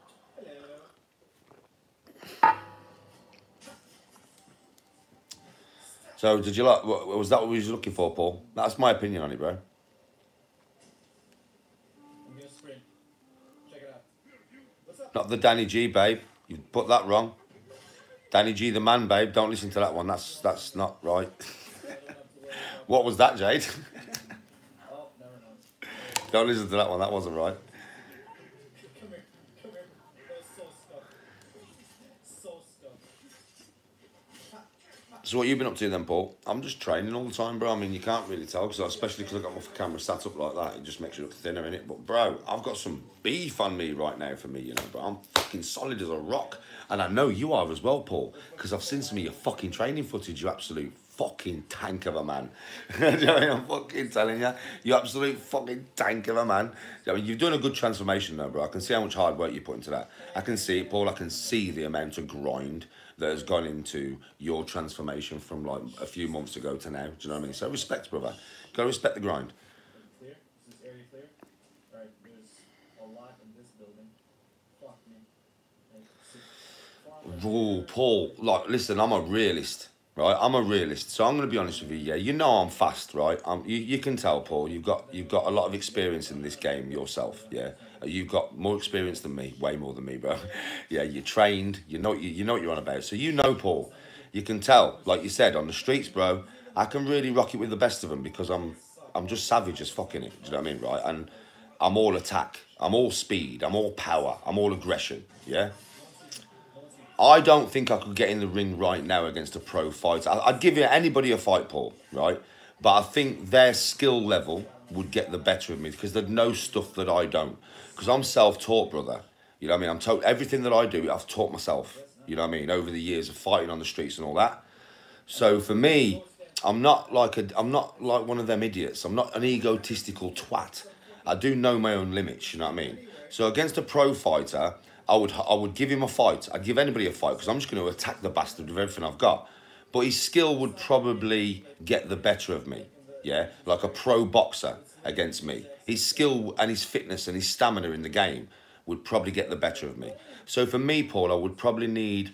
So, did you like? Was that what we was looking for, Paul? That's my opinion on it, bro. I'm gonna sprint. Check it out. What's up? Not the Danny G, babe. You put that wrong. Danny G the Man, babe. Don't listen to that one. That's not right. What was that, Jade? Oh, never mind. Don't listen to that one. That wasn't right. Come here. That was so stuck. So stuck. So what you been up to then, Paul? I'm just training all the time, bro. I mean, you can't really tell, especially because I've got my camera sat up like that. It just makes you look thinner, innit? But, bro, I've got some beef on me right now for me, you know, bro. I'm fucking solid as a rock. And I know you are as well, Paul, because I've seen some of your fucking training footage, you absolute fucking tank of a man. Do you know what I mean? I'm fucking telling you, you absolute fucking tank of a man. I mean, you've done a good transformation though, bro. I can see how much hard work you put into that. I can see it, Paul. I can see the amount of grind that has gone into your transformation from like a few months ago to now. Do you know what I mean? So respect, brother. Gotta respect the grind. Clear? Is this area clear? Alright, there's a lot in this building. Fuck me. Oh, Paul, like, listen, I'm a realist, right? I'm a realist, so I'm going to be honest with you. Yeah, you know I'm fast, right? You can tell, Paul. You've got a lot of experience in this game yourself. Yeah, you've got more experience than me, way more than me, bro. Yeah, you're trained. You know what you're on about. So you know, Paul. You can tell, like you said, on the streets, bro. I can really rock it with the best of them because I'm just savage as fucking it. Do you know what I mean, right? And I'm all attack. I'm all speed. I'm all power. I'm all aggression. Yeah. I don't think I could get in the ring right now against a pro fighter. I'd give anybody a fight, Paul, right? But I think their skill level would get the better of me because they'd know stuff that I don't. Because I'm self-taught, brother. You know what I mean? Everything that I do, I've taught myself. You know what I mean? Over the years of fighting on the streets and all that. So for me, I'm not like one of them idiots. I'm not an egotistical twat. I do know my own limits. You know what I mean? So against a pro fighter, I would give him a fight. I'd give anybody a fight because I'm just going to attack the bastard with everything I've got. But his skill would probably get the better of me. Yeah, like a pro boxer against me. His skill and his fitness and his stamina in the game would probably get the better of me. So for me, Paul, I would probably need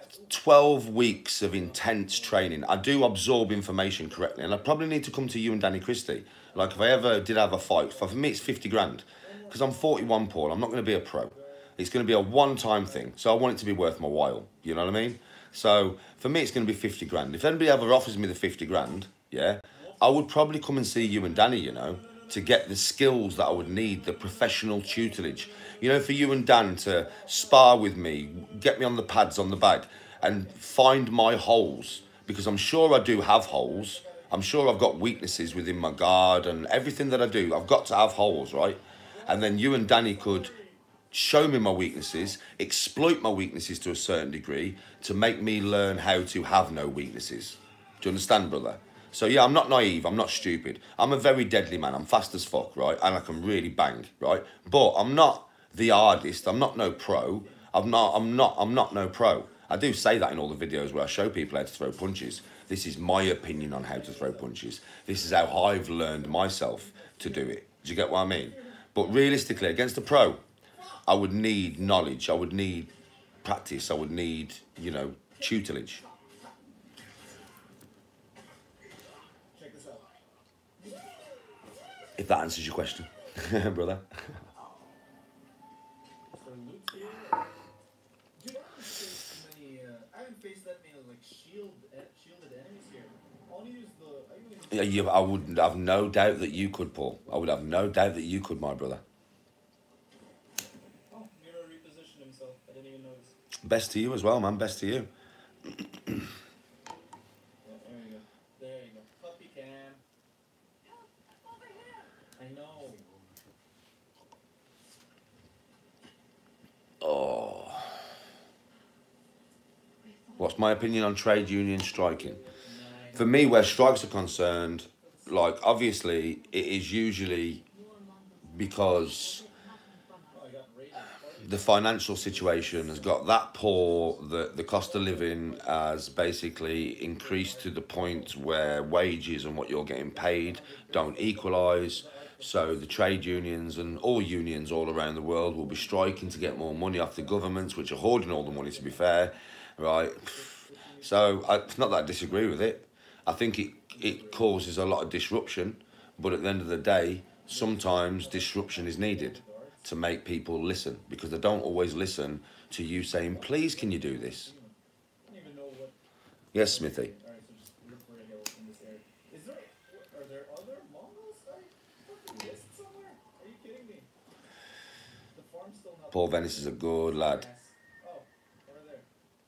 12 weeks of intense training. I do absorb information correctly, and I probably need to come to you and Danny Christie. Like if I ever did have a fight, for me it's 50 grand. Because I'm 41, Paul, I'm not going to be a pro. It's going to be a one-time thing, so I want it to be worth my while. You know what I mean? So for me, it's going to be 50 grand. If anybody ever offers me the 50 grand, yeah, I would probably come and see you and Danny, you know, to get the skills that I would need, the professional tutelage. You know, for you and Dan to spar with me, get me on the pads, on the bag, and find my holes. Because I'm sure I do have holes. I'm sure I've got weaknesses within my guard and everything that I do. I've got to have holes, right? And then you and Danny could show me my weaknesses, exploit my weaknesses to a certain degree to make me learn how to have no weaknesses. Do you understand, brother? So yeah, I'm not naive, I'm not stupid. I'm a very deadly man, I'm fast as fuck, right? And I can really bang, right? But I'm not the hardest, I'm not no pro. I'm not no pro. I do say that in all the videos where I show people how to throw punches. This is my opinion on how to throw punches. This is how I've learned myself to do it. Do you get what I mean? But realistically, against a pro, I would need knowledge, I would need practice, I would need, you know, tutelage. Check this out. If that answers your question, brother. So loot here. Dude, I haven't faced that many like shielded enemies here. I only use Yeah, I would have no doubt that you could, Paul. I would have no doubt that you could, my brother. Repositioned himself. I didn't even notice. Best to you as well, man. Best to you. Yeah, there you go. There you go. Puppy cam. I I know. Oh. What's my opinion on trade union striking? For me, where strikes are concerned, like, obviously, it is usually because the financial situation has got that poor that the cost of living has basically increased to the point where wages and what you're getting paid don't equalise. So the trade unions and all unions all around the world will be striking to get more money off the governments, which are hoarding all the money, to be fair, right? So it's not that I disagree with it. I think it causes a lot of disruption, but at the end of the day, sometimes disruption is needed to make people listen, because they don't always listen to you saying, please, can you do this? Yes, Smithy. Are there other Mongols? List somewhere? Are you kidding me? The farm's still not. Paul Venice is a good lad. Oh, over there.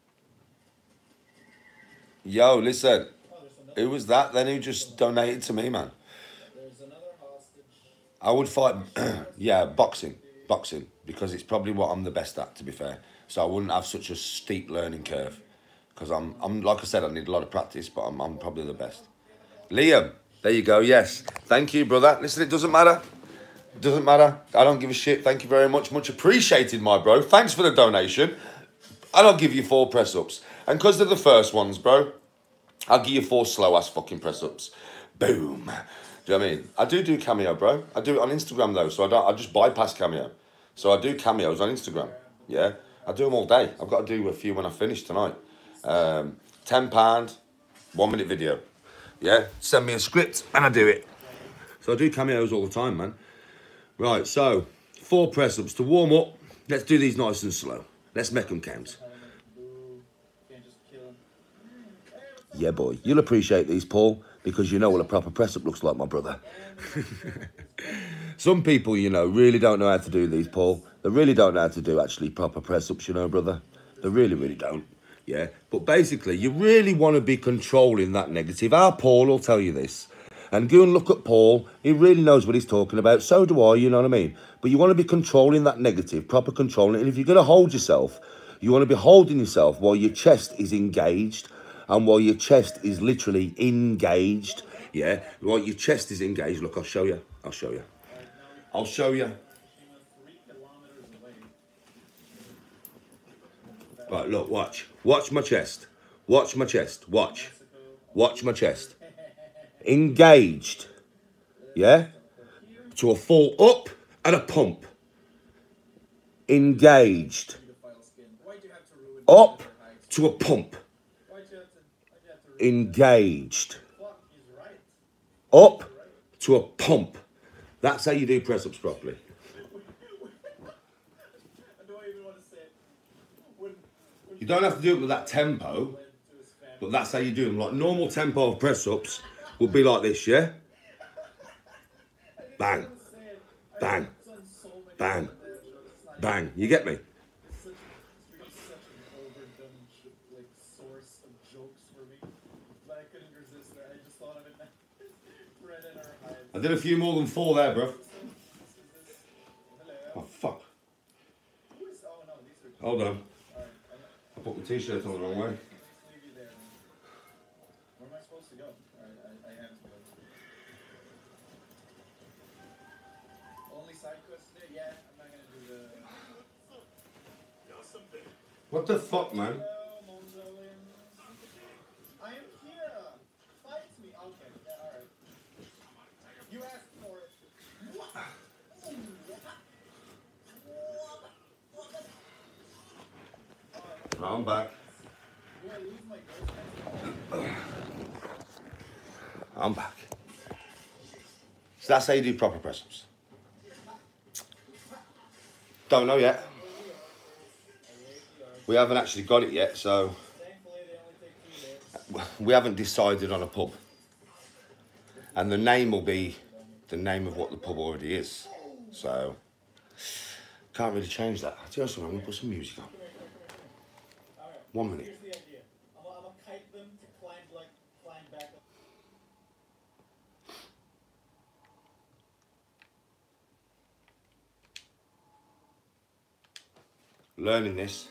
Yo, listen. Who was that then who just donated to me, man? There's another hostage. I would fight, yeah, boxing, because it's probably what I'm the best at, to be fair. So I wouldn't have such a steep learning curve, because I'm like I said, I need a lot of practice, but I'm probably the best. Liam, there you go. Yes, thank you, brother. Listen, it doesn't matter. It doesn't matter. I don't give a shit. Thank you very much. Much appreciated, my bro. Thanks for the donation. And I'll give you 4 press-ups. And because they're the first ones, bro, I'll give you 4 slow-ass fucking press-ups. Boom. Do you know what I mean? I do Cameo, bro. I do it on Instagram, though, so I just bypass Cameo. So I do cameos on Instagram, yeah? I do them all day. I've got to do a few when I finish tonight. £10, 1-minute video, yeah? Send me a script, and I do it. So I do cameos all the time, man. Right, so 4 press-ups to warm up. Let's do these nice and slow. Let's make them count. Yeah, boy. You'll appreciate these, Paul, because you know what a proper press-up looks like, my brother. Some people, you know, really don't know how to do these, Paul. They really don't know how to do, actually, proper press-ups, you know, brother. They really, really don't, yeah? But basically, you really want to be controlling that negative. Our Paul will tell you this. And go and look at Paul. He really knows what he's talking about. So do I, you know what I mean? But you want to be controlling that negative, proper controlling. And if you're going to hold yourself, you want to be holding yourself while your chest is engaged and while your chest is literally engaged. Yeah, while your chest is engaged. Look, I'll show you. I'll show you. I'll show you. Right, look, watch. Watch my chest. Watch my chest. Watch. Watch my chest. Engaged, yeah, to a full up and a pump. Engaged, up to a pump. Engaged, up to a pump. That's how you do press-ups properly. You don't have to do it with that tempo, but that's how you do them. Like normal tempo of press-ups would be like this, yeah? Bang, bang, bang, bang. You get me? I did a few more than 4 there, bro. Oh, fuck. Hold on. I put my t-shirt on the wrong way. What the fuck, man? I am here. Fight me. Okay, yeah, alright. You asked for it. I'm back. I'm back. So that's how you do proper press-ups. Don't know yet. We haven't actually got it yet, so we haven't decided on a pub. And the name will be the name of what the pub already is. So, can't really change that. Tell you something, I'm going to put some music on. 1 minute. Here's the idea. I'm gonna kite them to climb back up. Learning this.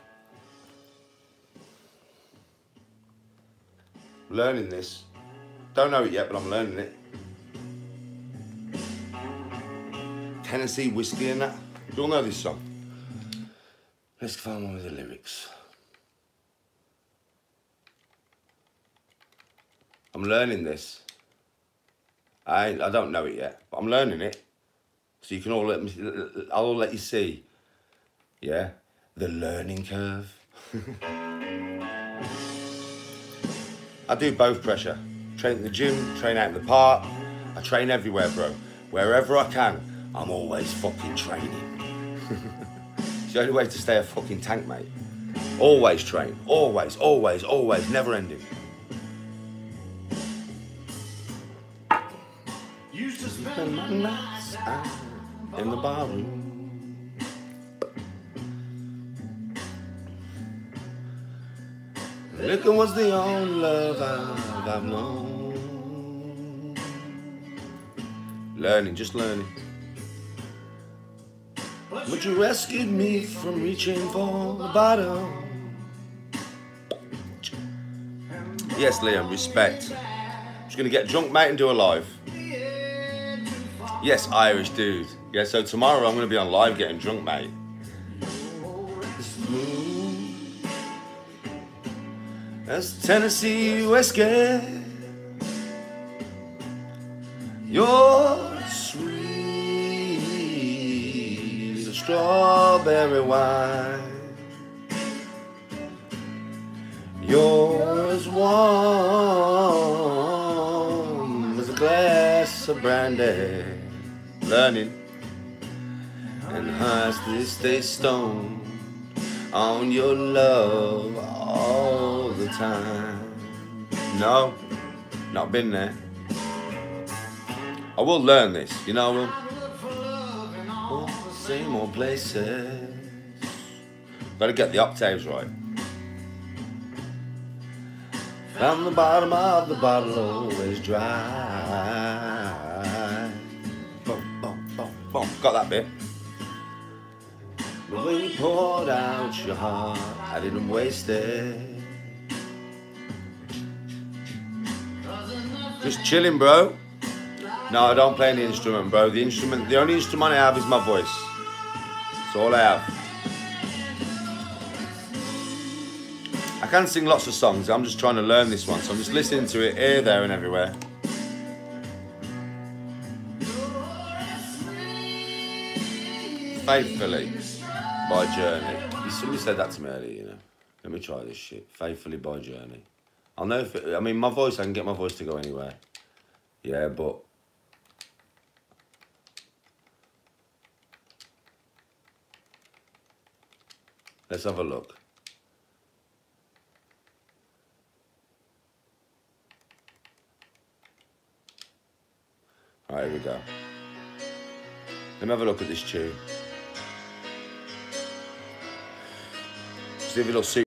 Learning this. Don't know it yet, but I'm learning it. Tennessee Whiskey and that. You all know this song. Let's find one with the lyrics. I'm learning this. I don't know it yet, but I'm learning it. So you can all I'll let you see. Yeah, the learning curve. I do both pressure. Train at the gym, train out in the park. I train everywhere, bro. Wherever I can, I'm always fucking training. It's the only way to stay a fucking tank, mate. Always train. Always, always, always. Never ending. Used to spend my nights out in the barroom. Liquor was the only love I've known. Learning, just learning. But you rescued me from reaching for the bottom. Yes, Liam, respect. Just gonna get drunk, mate, and do a live. Yes, Irish dude. Yeah, so tomorrow I'm gonna be on live getting drunk, mate. That's Tennessee whiskey. You're sweet as strawberry wine. You're as warm as a glass of brandy. Learning and has to stay stoned on your love all the time. No, not been there. I will learn this, you know. I will. Same old places. Gotta get the octaves right. From the bottom of the bottle, always dry. Boom, boom, boom, boom. Got that bit. But when you poured out your heart, I didn't waste it. Just chilling, bro. No, I don't play any instrument, bro. The only instrument I have is my voice. That's all I have. I can sing lots of songs. I'm just trying to learn this one, so I'm just listening to it here, there, and everywhere. Faithfully by Journey. Somebody said that to me earlier, you know. Let me try this shit. Faithfully by Journey. I'll know if it, I mean, my voice, I can get my voice to go anywhere. Yeah, but let's have a look. Alright, here we go. Let me have a look at this tune. See if it'll suit